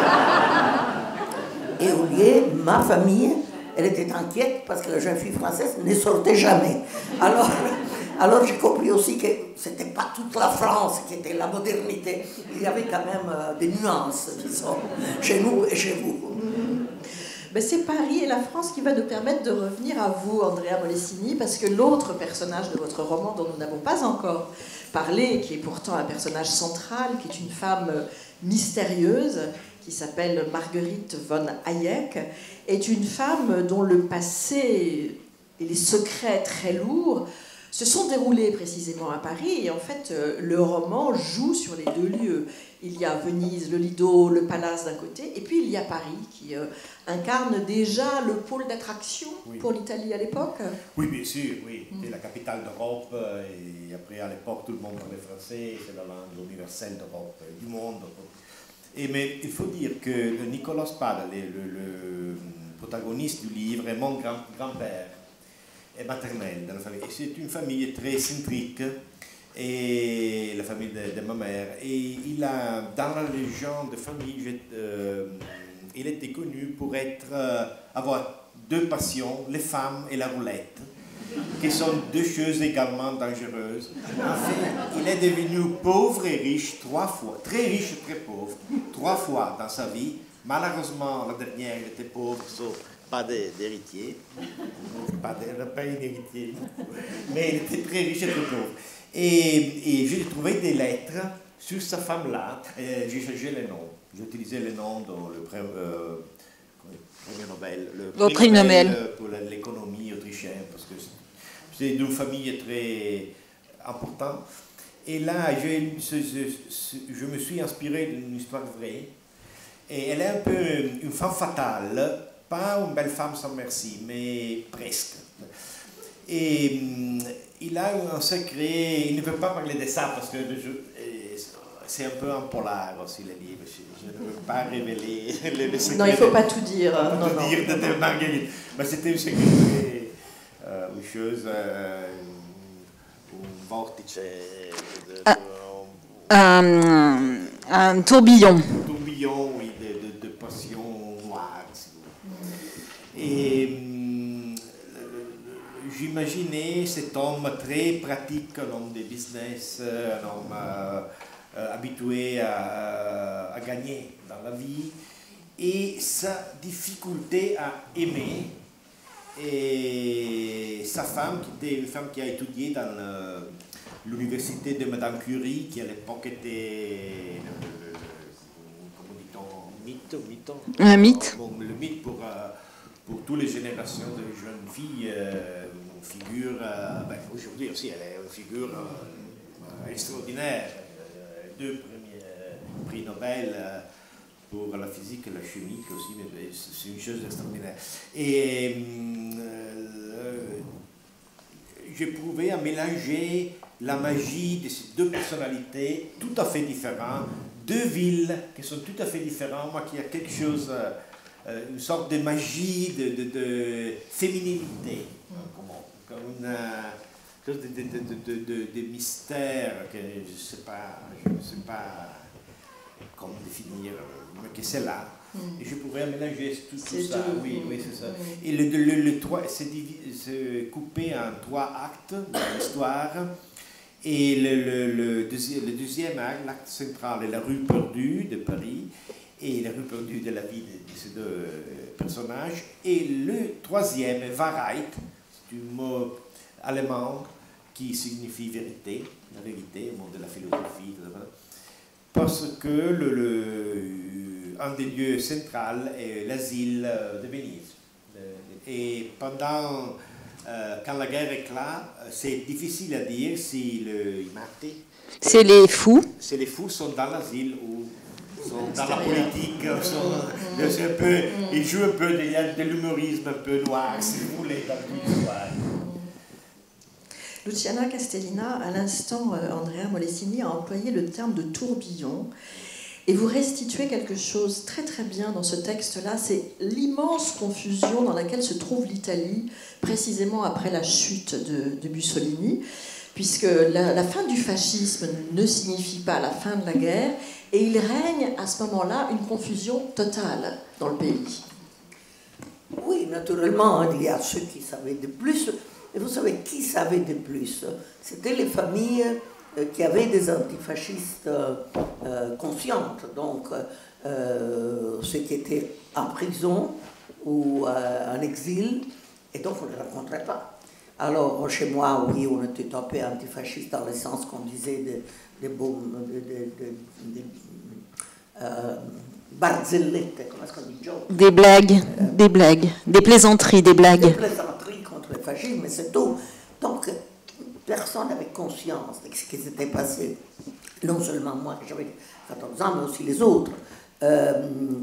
Et au lieu, ma famille, elle était inquiète parce que la jeune fille française ne sortait jamais. Alors, Alors j'ai compris aussi que ce n'était pas toute la France qui était la modernité. Il y avait quand même euh, des nuances, disons, chez nous et chez vous.
Ben, c'est Paris et la France qui va nous permettre de revenir à vous, Andrea Molessini, parce que l'autre personnage de votre roman dont nous n'avons pas encore parlé, qui est pourtant un personnage central, qui est une femme mystérieuse, qui s'appelle Marguerite von Hayek, est une femme dont le passé et les secrets très lourds se sont déroulés précisément à Paris. Et en fait, le roman joue sur les deux lieux. Il y a Venise, le Lido, le Palace d'un côté, et puis il y a Paris, qui euh, incarne déjà le pôle d'attraction oui. pour l'Italie à l'époque.
Oui, bien sûr, oui. C'était mm. la capitale d'Europe, et après, à l'époque, tout le monde parlait français, c'est la langue universelle d'Europe, du monde. Et, mais il faut dire que Nicolas Spada, le, le, le protagoniste du livre, est mon grand, grand-père et maternel dans la famille. Et c'est une famille très centrique, et la famille de, de ma mère. Et il a, dans la légende de famille, euh, il était connu pour être, euh, avoir deux passions, les femmes et la roulette, qui sont deux choses également dangereuses. En fait, il est devenu pauvre et riche trois fois, très riche et très pauvre, trois fois dans sa vie. Malheureusement, la dernière, il était pauvre, sauf pas d'héritier, pas, pas un héritier, mais il était très riche et très pauvre. Et, et j'ai trouvé des lettres sur sa femme-là. J'ai changé les noms. J'ai utilisé les noms dans le pré, euh, prix Nobel, le prix Nobel, Nobel pour l'économie autrichienne, parce que c'est d'une famille très importante. Et là, je, je, je me suis inspiré d'une histoire vraie. Et elle est un peu une femme fatale, pas une belle femme sans merci, mais presque. Et il a un secret, il ne veut pas parler de ça parce que c'est un peu un polar aussi le livre. Je, je ne veux pas révéler le, le secret.
Non, il ne faut pas tout dire.
Pas
non,
tout
non.
dire de, de Marguerite. Mais c'était un secret, euh, une chose, euh, un vortice. De, de,
ah, un, un tourbillon.
Un tourbillon, oui, de, de, de passion noire. Si vous voulez. Et j'imaginais cet homme très pratique, un homme de business, un homme euh, euh, habitué à, à gagner dans la vie, et sa difficulté à aimer, et sa femme, qui était une femme qui a étudié dans l'université de Madame Curie, qui à l'époque était, euh, comment dit-on, mythe, mythe
un mythe.
Bon, le mythe pour... Euh, pour toutes les générations de jeunes filles, euh, une figure, euh, ben, aujourd'hui aussi, elle est une figure euh, extraordinaire. Euh, deux premiers euh, prix Nobel euh, pour la physique et la chimie aussi, mais c'est une chose extraordinaire. Et euh, j'éprouvais à mélanger la magie de ces deux personnalités tout à fait différentes, deux villes qui sont tout à fait différentes, moi qui a quelque chose... Euh, une sorte de magie, de, de, de fémininité, comme, comme une chose de, de, de, de, de, de mystère que je ne sais pas, je ne sais pas comment définir, mais que c'est là. Mm. Et je pourrais mélanger tout, tout ça. Deux. Oui, oui, c'est ça. Mm. Et le, le, le, le c'est coupé en trois actes dans l'histoire. Et le, le, le, deuxième, le deuxième acte, l'acte central, est la rue perdue de Paris. Et la rue perdue de la vie de, de ces deux personnages. Et le troisième est Wahrheit, c'est un mot allemand qui signifie vérité, la vérité, au monde de la philosophie, parce que le, le, un des lieux centraux est l'asile de Venise. Et pendant, euh, quand la guerre éclate, c'est difficile à dire si le
c'est les fous.
C'est les fous sont dans l'asile ou sont dans la politique, sont, mmh. un peu, mmh. ils jouent un peu de, de l'humorisme un peu noir, si vous voulez, dans toute l'histoire.
Luciana Castellina, à l'instant, Andrea Molessini a employé le terme de tourbillon, et vous restituez quelque chose très très bien dans ce texte-là, c'est l'immense confusion dans laquelle se trouve l'Italie, précisément après la chute de, de Mussolini, puisque la, la fin du fascisme ne signifie pas la fin de la guerre, et il règne à ce moment-là une confusion totale dans le pays.
Oui, naturellement, il y a ceux qui savaient de plus, Et vous savez qui savait de plus? C'était les familles qui avaient des antifascistes euh, conscientes, donc euh, ceux qui étaient en prison ou euh, en exil, et donc on ne les rencontrait pas. Alors chez moi, oui, on était un peu antifasciste dans le sens qu'on disait des de, de, de, de, de, euh, barzellette, comment est-ce qu'on dit, Joe?
Des blagues, euh, des blagues, des plaisanteries, des blagues.
Des plaisanteries contre le fascisme, mais c'est tout. Donc, personne n'avait conscience de ce qui s'était passé. Non seulement moi, que j'avais quatorze ans, mais aussi les autres. Euh,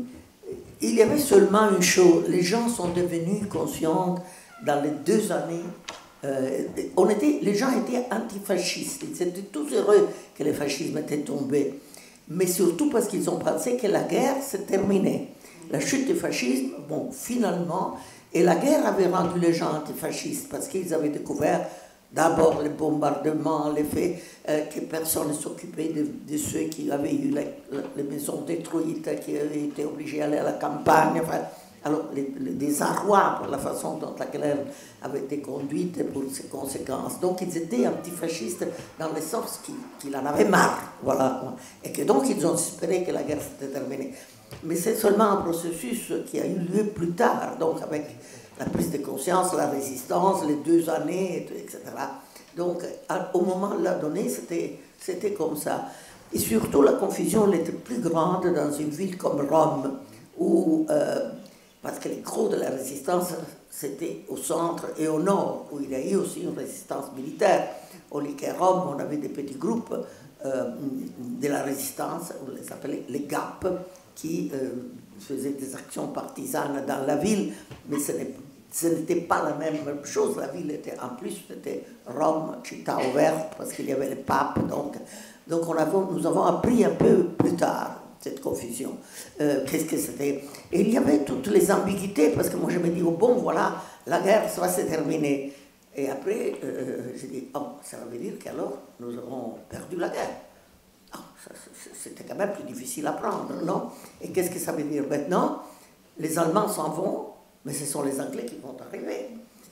il y avait seulement une chose, les gens sont devenus conscients dans les deux années. Euh, on était, les gens étaient antifascistes, ils étaient tous heureux que le fascisme était tombé, mais surtout parce qu'ils ont pensé que la guerre s'est terminée. La chute du fascisme, bon, finalement, et la guerre avait rendu les gens antifascistes parce qu'ils avaient découvert d'abord les bombardements, le fait euh, que personne ne s'occupait de, de ceux qui avaient eu les, les maisons détruites, qui avaient été obligés d'aller à la campagne, enfin, alors les, les désarroi pour la façon dont la guerre avait été conduite et pour ses conséquences. Donc ils étaient antifascistes dans le sens qu'ils qu'ils en avaient marre, voilà, et que donc ils ont espéré que la guerre s'était terminée. Mais c'est seulement un processus qui a eu lieu plus tard, donc avec la prise de conscience, la résistance, les deux années, et cetera. Donc au moment là donné, c'était c'était comme ça. Et surtout la confusion elle était plus grande dans une ville comme Rome, où euh, parce que les gros de la résistance, c'était au centre et au nord, où il y a eu aussi une résistance militaire. Au lieu qu'à Rome, on avait des petits groupes euh, de la résistance, on les appelait les G A P, qui euh, faisaient des actions partisanes dans la ville, mais ce n'était pas la même chose. La ville était, en plus, c'était Rome, città ouverte, parce qu'il y avait le pape, donc, donc on avons, nous avons appris un peu plus tard cette confusion. Euh, Qu'est-ce que c'était? Et il y avait toutes les ambiguïtés, parce que moi je me dis, oh bon, voilà, la guerre va se terminer. Et après, euh, j'ai dit, oh, ça veut dire qu'alors nous avons perdu la guerre. Oh, c'était quand même plus difficile à prendre, non? Et qu'est-ce que ça veut dire maintenant? Les Allemands s'en vont, mais ce sont les Anglais qui vont arriver.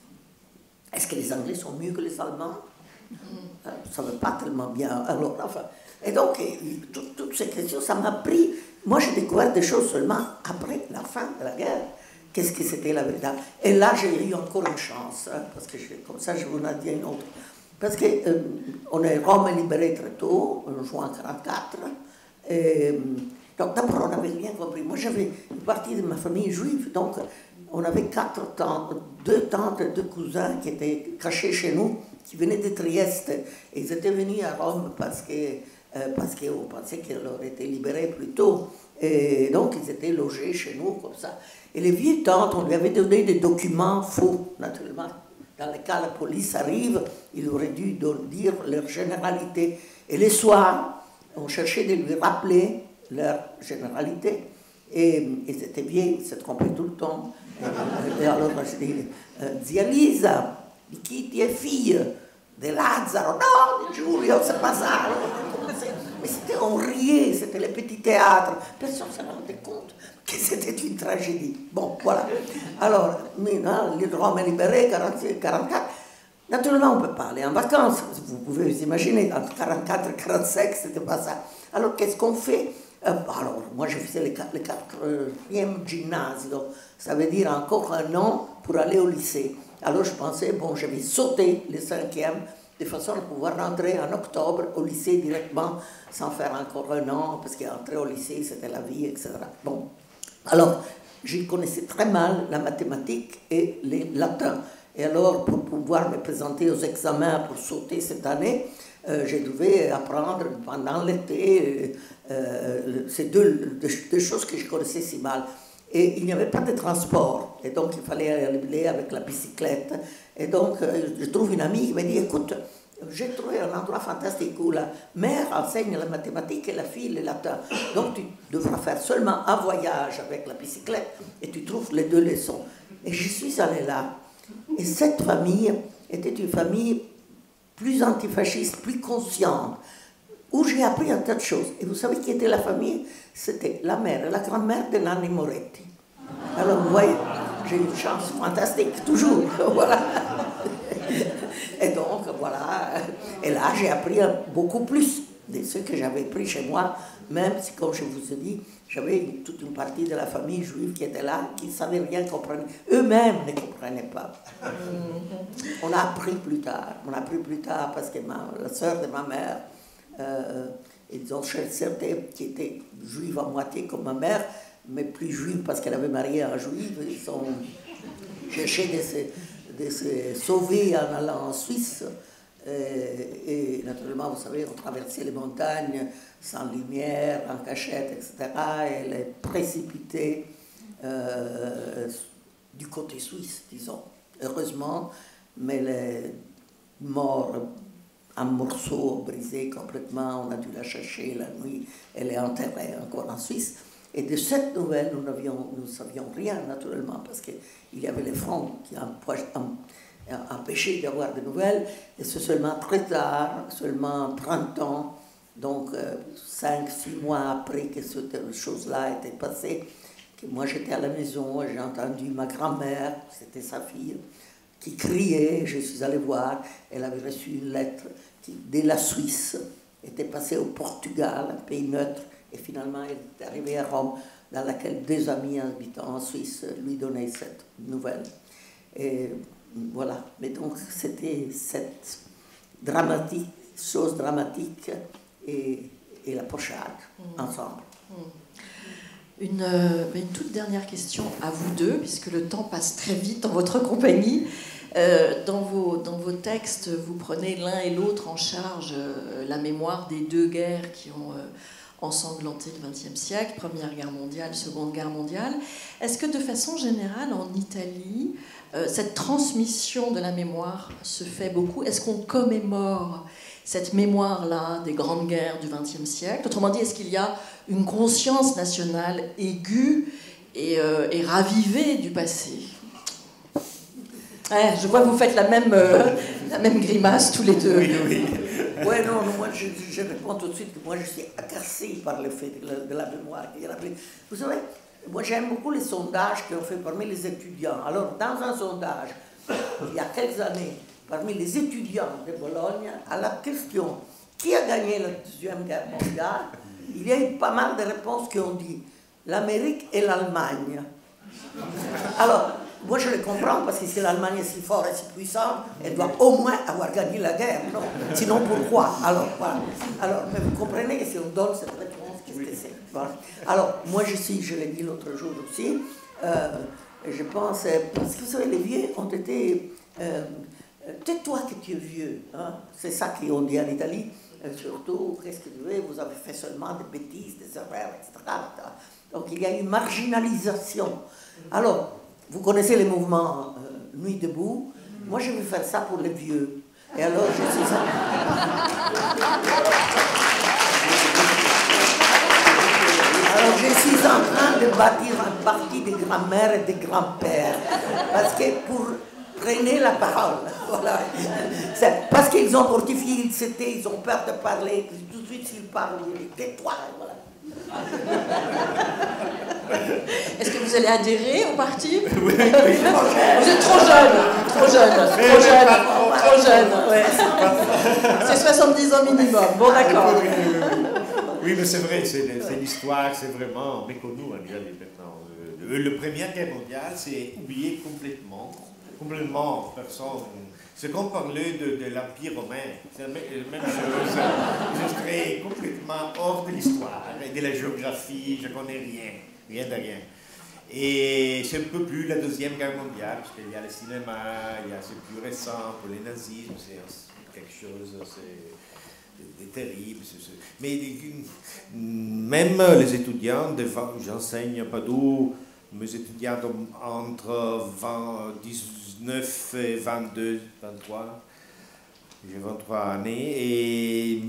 Est-ce que les Anglais sont mieux que les Allemands? Ça ne va pas tellement bien. Alors, enfin, et donc, toutes, toutes ces questions, ça m'a pris. Moi, j'ai découvert des choses seulement après la fin de la guerre. Qu'est-ce que c'était la vérité? Et là, j'ai eu encore une chance, hein, parce que je, comme ça, je vous en ai dit une autre. Parce qu'on euh, est Rome est libéré très tôt, en juin mille neuf cent quarante-quatre. Et, donc, d'abord, on n'avait rien compris. Moi, j'avais une partie de ma famille juive, donc on avait quatre tantes, deux tantes et deux cousins qui étaient cachés chez nous, qui venaient de Trieste. Et ils étaient venus à Rome parce que Euh, parce qu'on pensait qu'ils auraient été libérés plus tôt. Et donc, ils étaient logés chez nous, comme ça. Et les vieilles tantes, on lui avait donné des documents faux, naturellement. Dans le cas où la police arrive, il aurait dû dire leur généralité. Et les soirs, on cherchait de lui rappeler leur généralité. Et ils étaient vieilles, ils se trompaient tout le temps. Et, et alors, je dis, zia Lisa, di chi ti è fille? De Lazzaro, no, di Giulio, c'est pas ça. Mais c'était, on riait, c'était le petit théâtre. Personne ne se rendait compte que c'était une tragédie. Bon, voilà. Alors, maintenant, le Rome est libéré, quarante-six, quarante-quatre. Naturellement, on ne peut pas aller en vacances. Vous pouvez vous imaginer, entre quarante-quatre et quarante-cinq, c'était pas ça. Alors, qu'est-ce qu'on fait? euh, Alors, moi, je faisais le, le quatrième gymnasio. Ça veut dire encore un an pour aller au lycée. Alors, je pensais, bon, je vais sauter le cinquième, de façon à pouvoir rentrer en octobre au lycée directement, sans faire encore un an, parce qu'entrer au lycée, c'était la vie, et cetera. Bon, alors, je connaissais très mal la mathématique et le latin. Et alors, pour pouvoir me présenter aux examens pour sauter cette année, euh, je devais apprendre pendant l'été euh, ces deux, deux, deux choses que je connaissais si mal. Et il n'y avait pas de transport, et donc il fallait aller avec la bicyclette. Et donc, euh, je trouve une amie qui me dit, écoute, j'ai trouvé un endroit fantastique où la mère enseigne la mathématique et la fille le latin. Donc, tu devras faire seulement un voyage avec la bicyclette et tu trouves les deux leçons. Et je suis allée là. Et cette famille était une famille plus antifasciste, plus consciente, où j'ai appris un tas de choses. Et vous savez qui était la famille? C'était la mère et la grand-mère de Nanni Moretti. Alors, vous voyez, j'ai eu une chance fantastique, toujours, voilà. Et donc, voilà. Et là, j'ai appris beaucoup plus de ce que j'avais appris chez moi, même si, comme je vous ai dit, j'avais toute une partie de la famille juive qui était là, qui ne savait rien comprendre. Eux-mêmes ne comprenaient pas. On a appris plus tard. On a appris plus tard parce que ma, la sœur de ma mère, euh, ils ont cherché, qui était juive à moitié comme ma mère, mais plus juive parce qu'elle avait marié un juif. Ils ont cherché de se, de se sauver en allant en Suisse. Et, et naturellement, vous savez, on traversait les montagnes sans lumière, en cachette, et cetera. Et elle est précipitée euh, du côté suisse, disons. Heureusement, mais elle est morte en morceaux, brisée complètement. On a dû la chercher la nuit. Elle est enterrée encore en Suisse. Et de cette nouvelle, nous n'avions, nous savions rien, naturellement, parce qu'il y avait les fronts qui empêchaient d'avoir de nouvelles. Et c'est seulement très tard, seulement au printemps, donc euh, cinq, six mois après que cette chose-là était passée, que moi j'étais à la maison et j'ai entendu ma grand-mère, c'était sa fille, qui criait. Je suis allée voir, elle avait reçu une lettre qui, de la Suisse, était passée au Portugal, un pays neutre, et finalement elle est arrivée à Rome, dans laquelle deux amis habitant en Suisse lui donnaient cette nouvelle. Et voilà, mais donc c'était cette dramatique, chose dramatique et, et la pochade mmh. ensemble.
Mmh. Une, euh, une toute dernière question à vous deux, puisque le temps passe très vite dans votre compagnie. Euh, dans, vos, dans vos textes, vous prenez l'un et l'autre en charge euh, la mémoire des deux guerres qui ont euh, ensanglanté le vingtième siècle, Première Guerre mondiale, Seconde Guerre mondiale. Est-ce que de façon générale, en Italie, euh, cette transmission de la mémoire se fait beaucoup? Est-ce qu'on commémore cette mémoire-là des grandes guerres du vingtième siècle? Autrement dit, est-ce qu'il y a une conscience nationale aiguë et, euh, et ravivée du passé? Ouais, je vois que vous faites la même, euh, la même grimace tous les deux.
Oui, oui. Ouais, non, non, moi je, je réponds tout de suite que moi je suis agacée par le fait de la, de la mémoire. Vous savez, moi j'aime beaucoup les sondages qu'on fait parmi les étudiants. Alors, dans un sondage, il y a quelques années, parmi les étudiants de Bologne, à la question qui a gagné la Deuxième Guerre mondiale, il y a eu pas mal de réponses qui ont dit l'Amérique et l'Allemagne. Alors, moi je le comprends parce que si l'Allemagne est si forte et si puissante, elle doit au moins avoir gagné la guerre, non? Sinon pourquoi? Alors, voilà. Alors, mais vous comprenez que si on donne cette réponse, qu'est-ce que c'est? Voilà. Alors, moi je suis, je l'ai dit l'autre jour aussi, euh, je pense, parce que vous savez, les vieux ont été. Euh, Tais-toi que tu es vieux, hein? C'est ça qu'on dit en Italie. Euh, surtout, qu'est-ce que tu veux, vous avez fait seulement des bêtises, des erreurs, et cetera. Donc il y a une marginalisation. Alors, vous connaissez les mouvements euh, Nuit debout. Moi, je vais faire ça pour les vieux. Et alors, je suis en... alors, je suis en train de bâtir un parti des grands-mères et des grands-pères. Parce que pour prendre la parole, voilà. C'est parce qu'ils ont mortifié, ils s'étaient, ils ont peur de parler. Tout de suite, s'ils parlent, ils disent tais-toi, voilà.
Est-ce que vous allez adhérer au parti?
Oui, oui.
Vous êtes trop jeune, trop jeune, trop jeune, trop jeune. Ouais. C'est soixante-dix ans minimum. Bon, d'accord.
Oui, oui, oui. Oui, mais c'est vrai, c'est l'histoire, c'est vraiment méconnu maintenant. Le, le Première Guerre mondiale, c'est oublié complètement. Complètement, personne. C'est comme parler de, de l'Empire romain. C'est la même chose. Je serais complètement hors de l'histoire, de la géographie, je ne connais rien, rien de rien. Et c'est un peu plus la Deuxième Guerre mondiale, parce qu'il y a le cinéma, il y a c'est plus récent, pour les nazismes, c'est quelque chose, c'est terrible. Mais même les étudiants, j'enseigne pas d'où, mes étudiants entre dix-neuf et vingt-deux, vingt-trois, j'ai vingt-trois années, et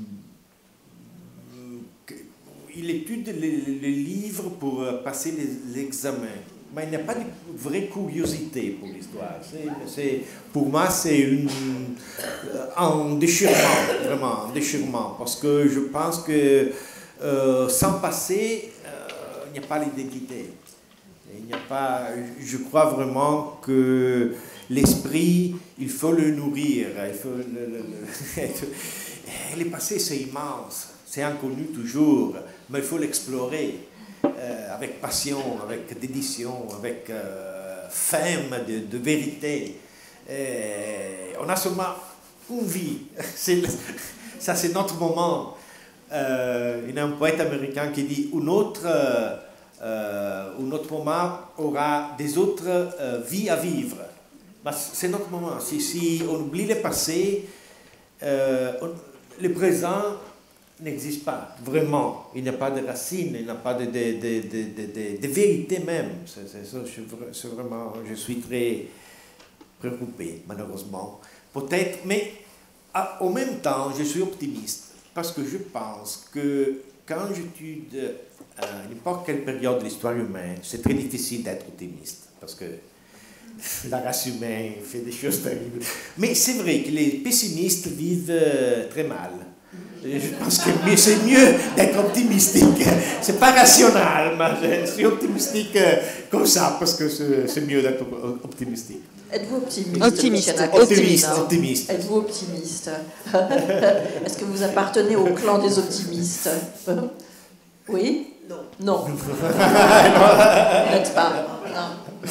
il étudie les, les livres pour passer l'examen. Mais il n'y a pas de vraie curiosité pour l'histoire. Pour moi, c'est un déchirement, vraiment, un déchirement, parce que je pense que euh, sans passer, euh, il n'y a pas l'identité. Il n'y a pas, je crois vraiment que l'esprit, il faut le nourrir. Il faut le, le, le... Le passé, c'est immense, c'est inconnu toujours, mais il faut l'explorer euh, avec passion, avec dédition, avec euh, faim de, de vérité. Et on a seulement une vie. C'est, ça, c'est notre moment. Euh, il y a un poète américain qui dit « Un autre, euh, un autre moment aura des autres euh, vies à vivre ». C'est notre moment. Si, si on oublie le passé, euh, on, le présent n'existe pas, vraiment. Il n'y a pas de racines, il n'y a pas de, de, de, de, de, de vérité même. C'est, c'est, c'est vraiment, je suis très préoccupé, malheureusement. Peut-être, mais à, en même temps, je suis optimiste. Parce que je pense que quand j'étudie euh, n'importe quelle période de l'histoire humaine, c'est très difficile d'être optimiste. Parce que la race humaine fait des choses terribles. Mais c'est vrai que les pessimistes vivent euh, très mal. Et je pense que c'est mieux d'être optimistique. C'est pas rationnel, mais je suis optimistique euh, comme ça, parce que c'est, c'est mieux d'être optimistique.
Êtes-vous optimiste?
Optimiste.
Optimiste, optimiste.
Êtes-vous optimiste? Est-ce que vous appartenez au clan des optimistes? Oui?
Non.
Non. Vous n'êtes pas. Non.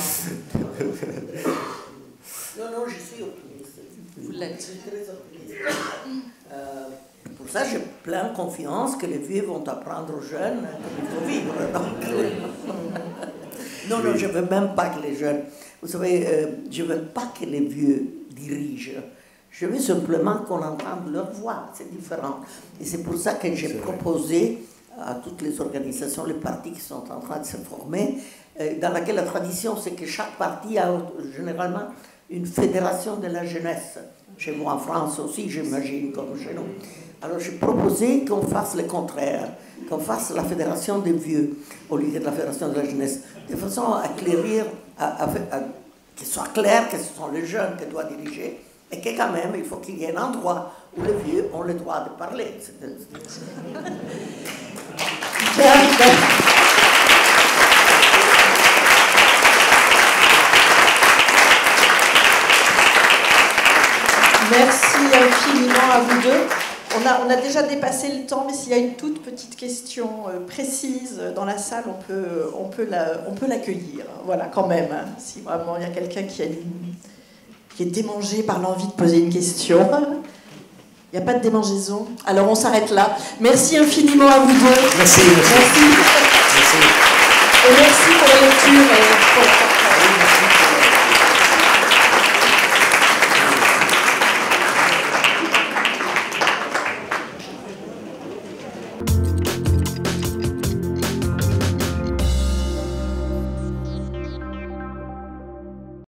Non, non, je suis optimiste.
Vous l'êtes.
Je suis très optimiste. Euh, pour ça, j'ai plein de confiance que les vieux vont apprendre aux jeunes qu'il faut vivre. Donc, non, non, je ne veux même pas que les jeunes... Vous savez, euh, je ne veux pas que les vieux dirigent. Je veux simplement qu'on entende leur voix. C'est différent. Et c'est pour ça que j'ai proposé à toutes les organisations, les partis qui sont en train de se former, euh, dans laquelle la tradition, c'est que chaque parti a généralement une fédération de la jeunesse. Chez vous en France aussi, j'imagine, comme chez nous. Alors j'ai proposé qu'on fasse le contraire, qu'on fasse la fédération des vieux au lieu de la fédération de la jeunesse, de façon à éclairer, à, à, à, qu'il soit clair que ce sont les jeunes qui doivent diriger et que quand même il faut qu'il y ait un endroit où les vieux ont le droit de parler.
Merci infiniment à vous deux. On a, on a déjà dépassé le temps, mais s'il y a une toute petite question euh, précise dans la salle, on peut, on peut, la, on peut l'accueillir. Voilà, quand même. Hein, si vraiment il y a quelqu'un qui, a une, qui est démangé par l'envie de poser une question. Il n'y a pas de démangeaison. Alors on s'arrête là. Merci infiniment à vous deux.
Merci. Merci.
Merci.
Merci.
Et merci pour la lecture. Et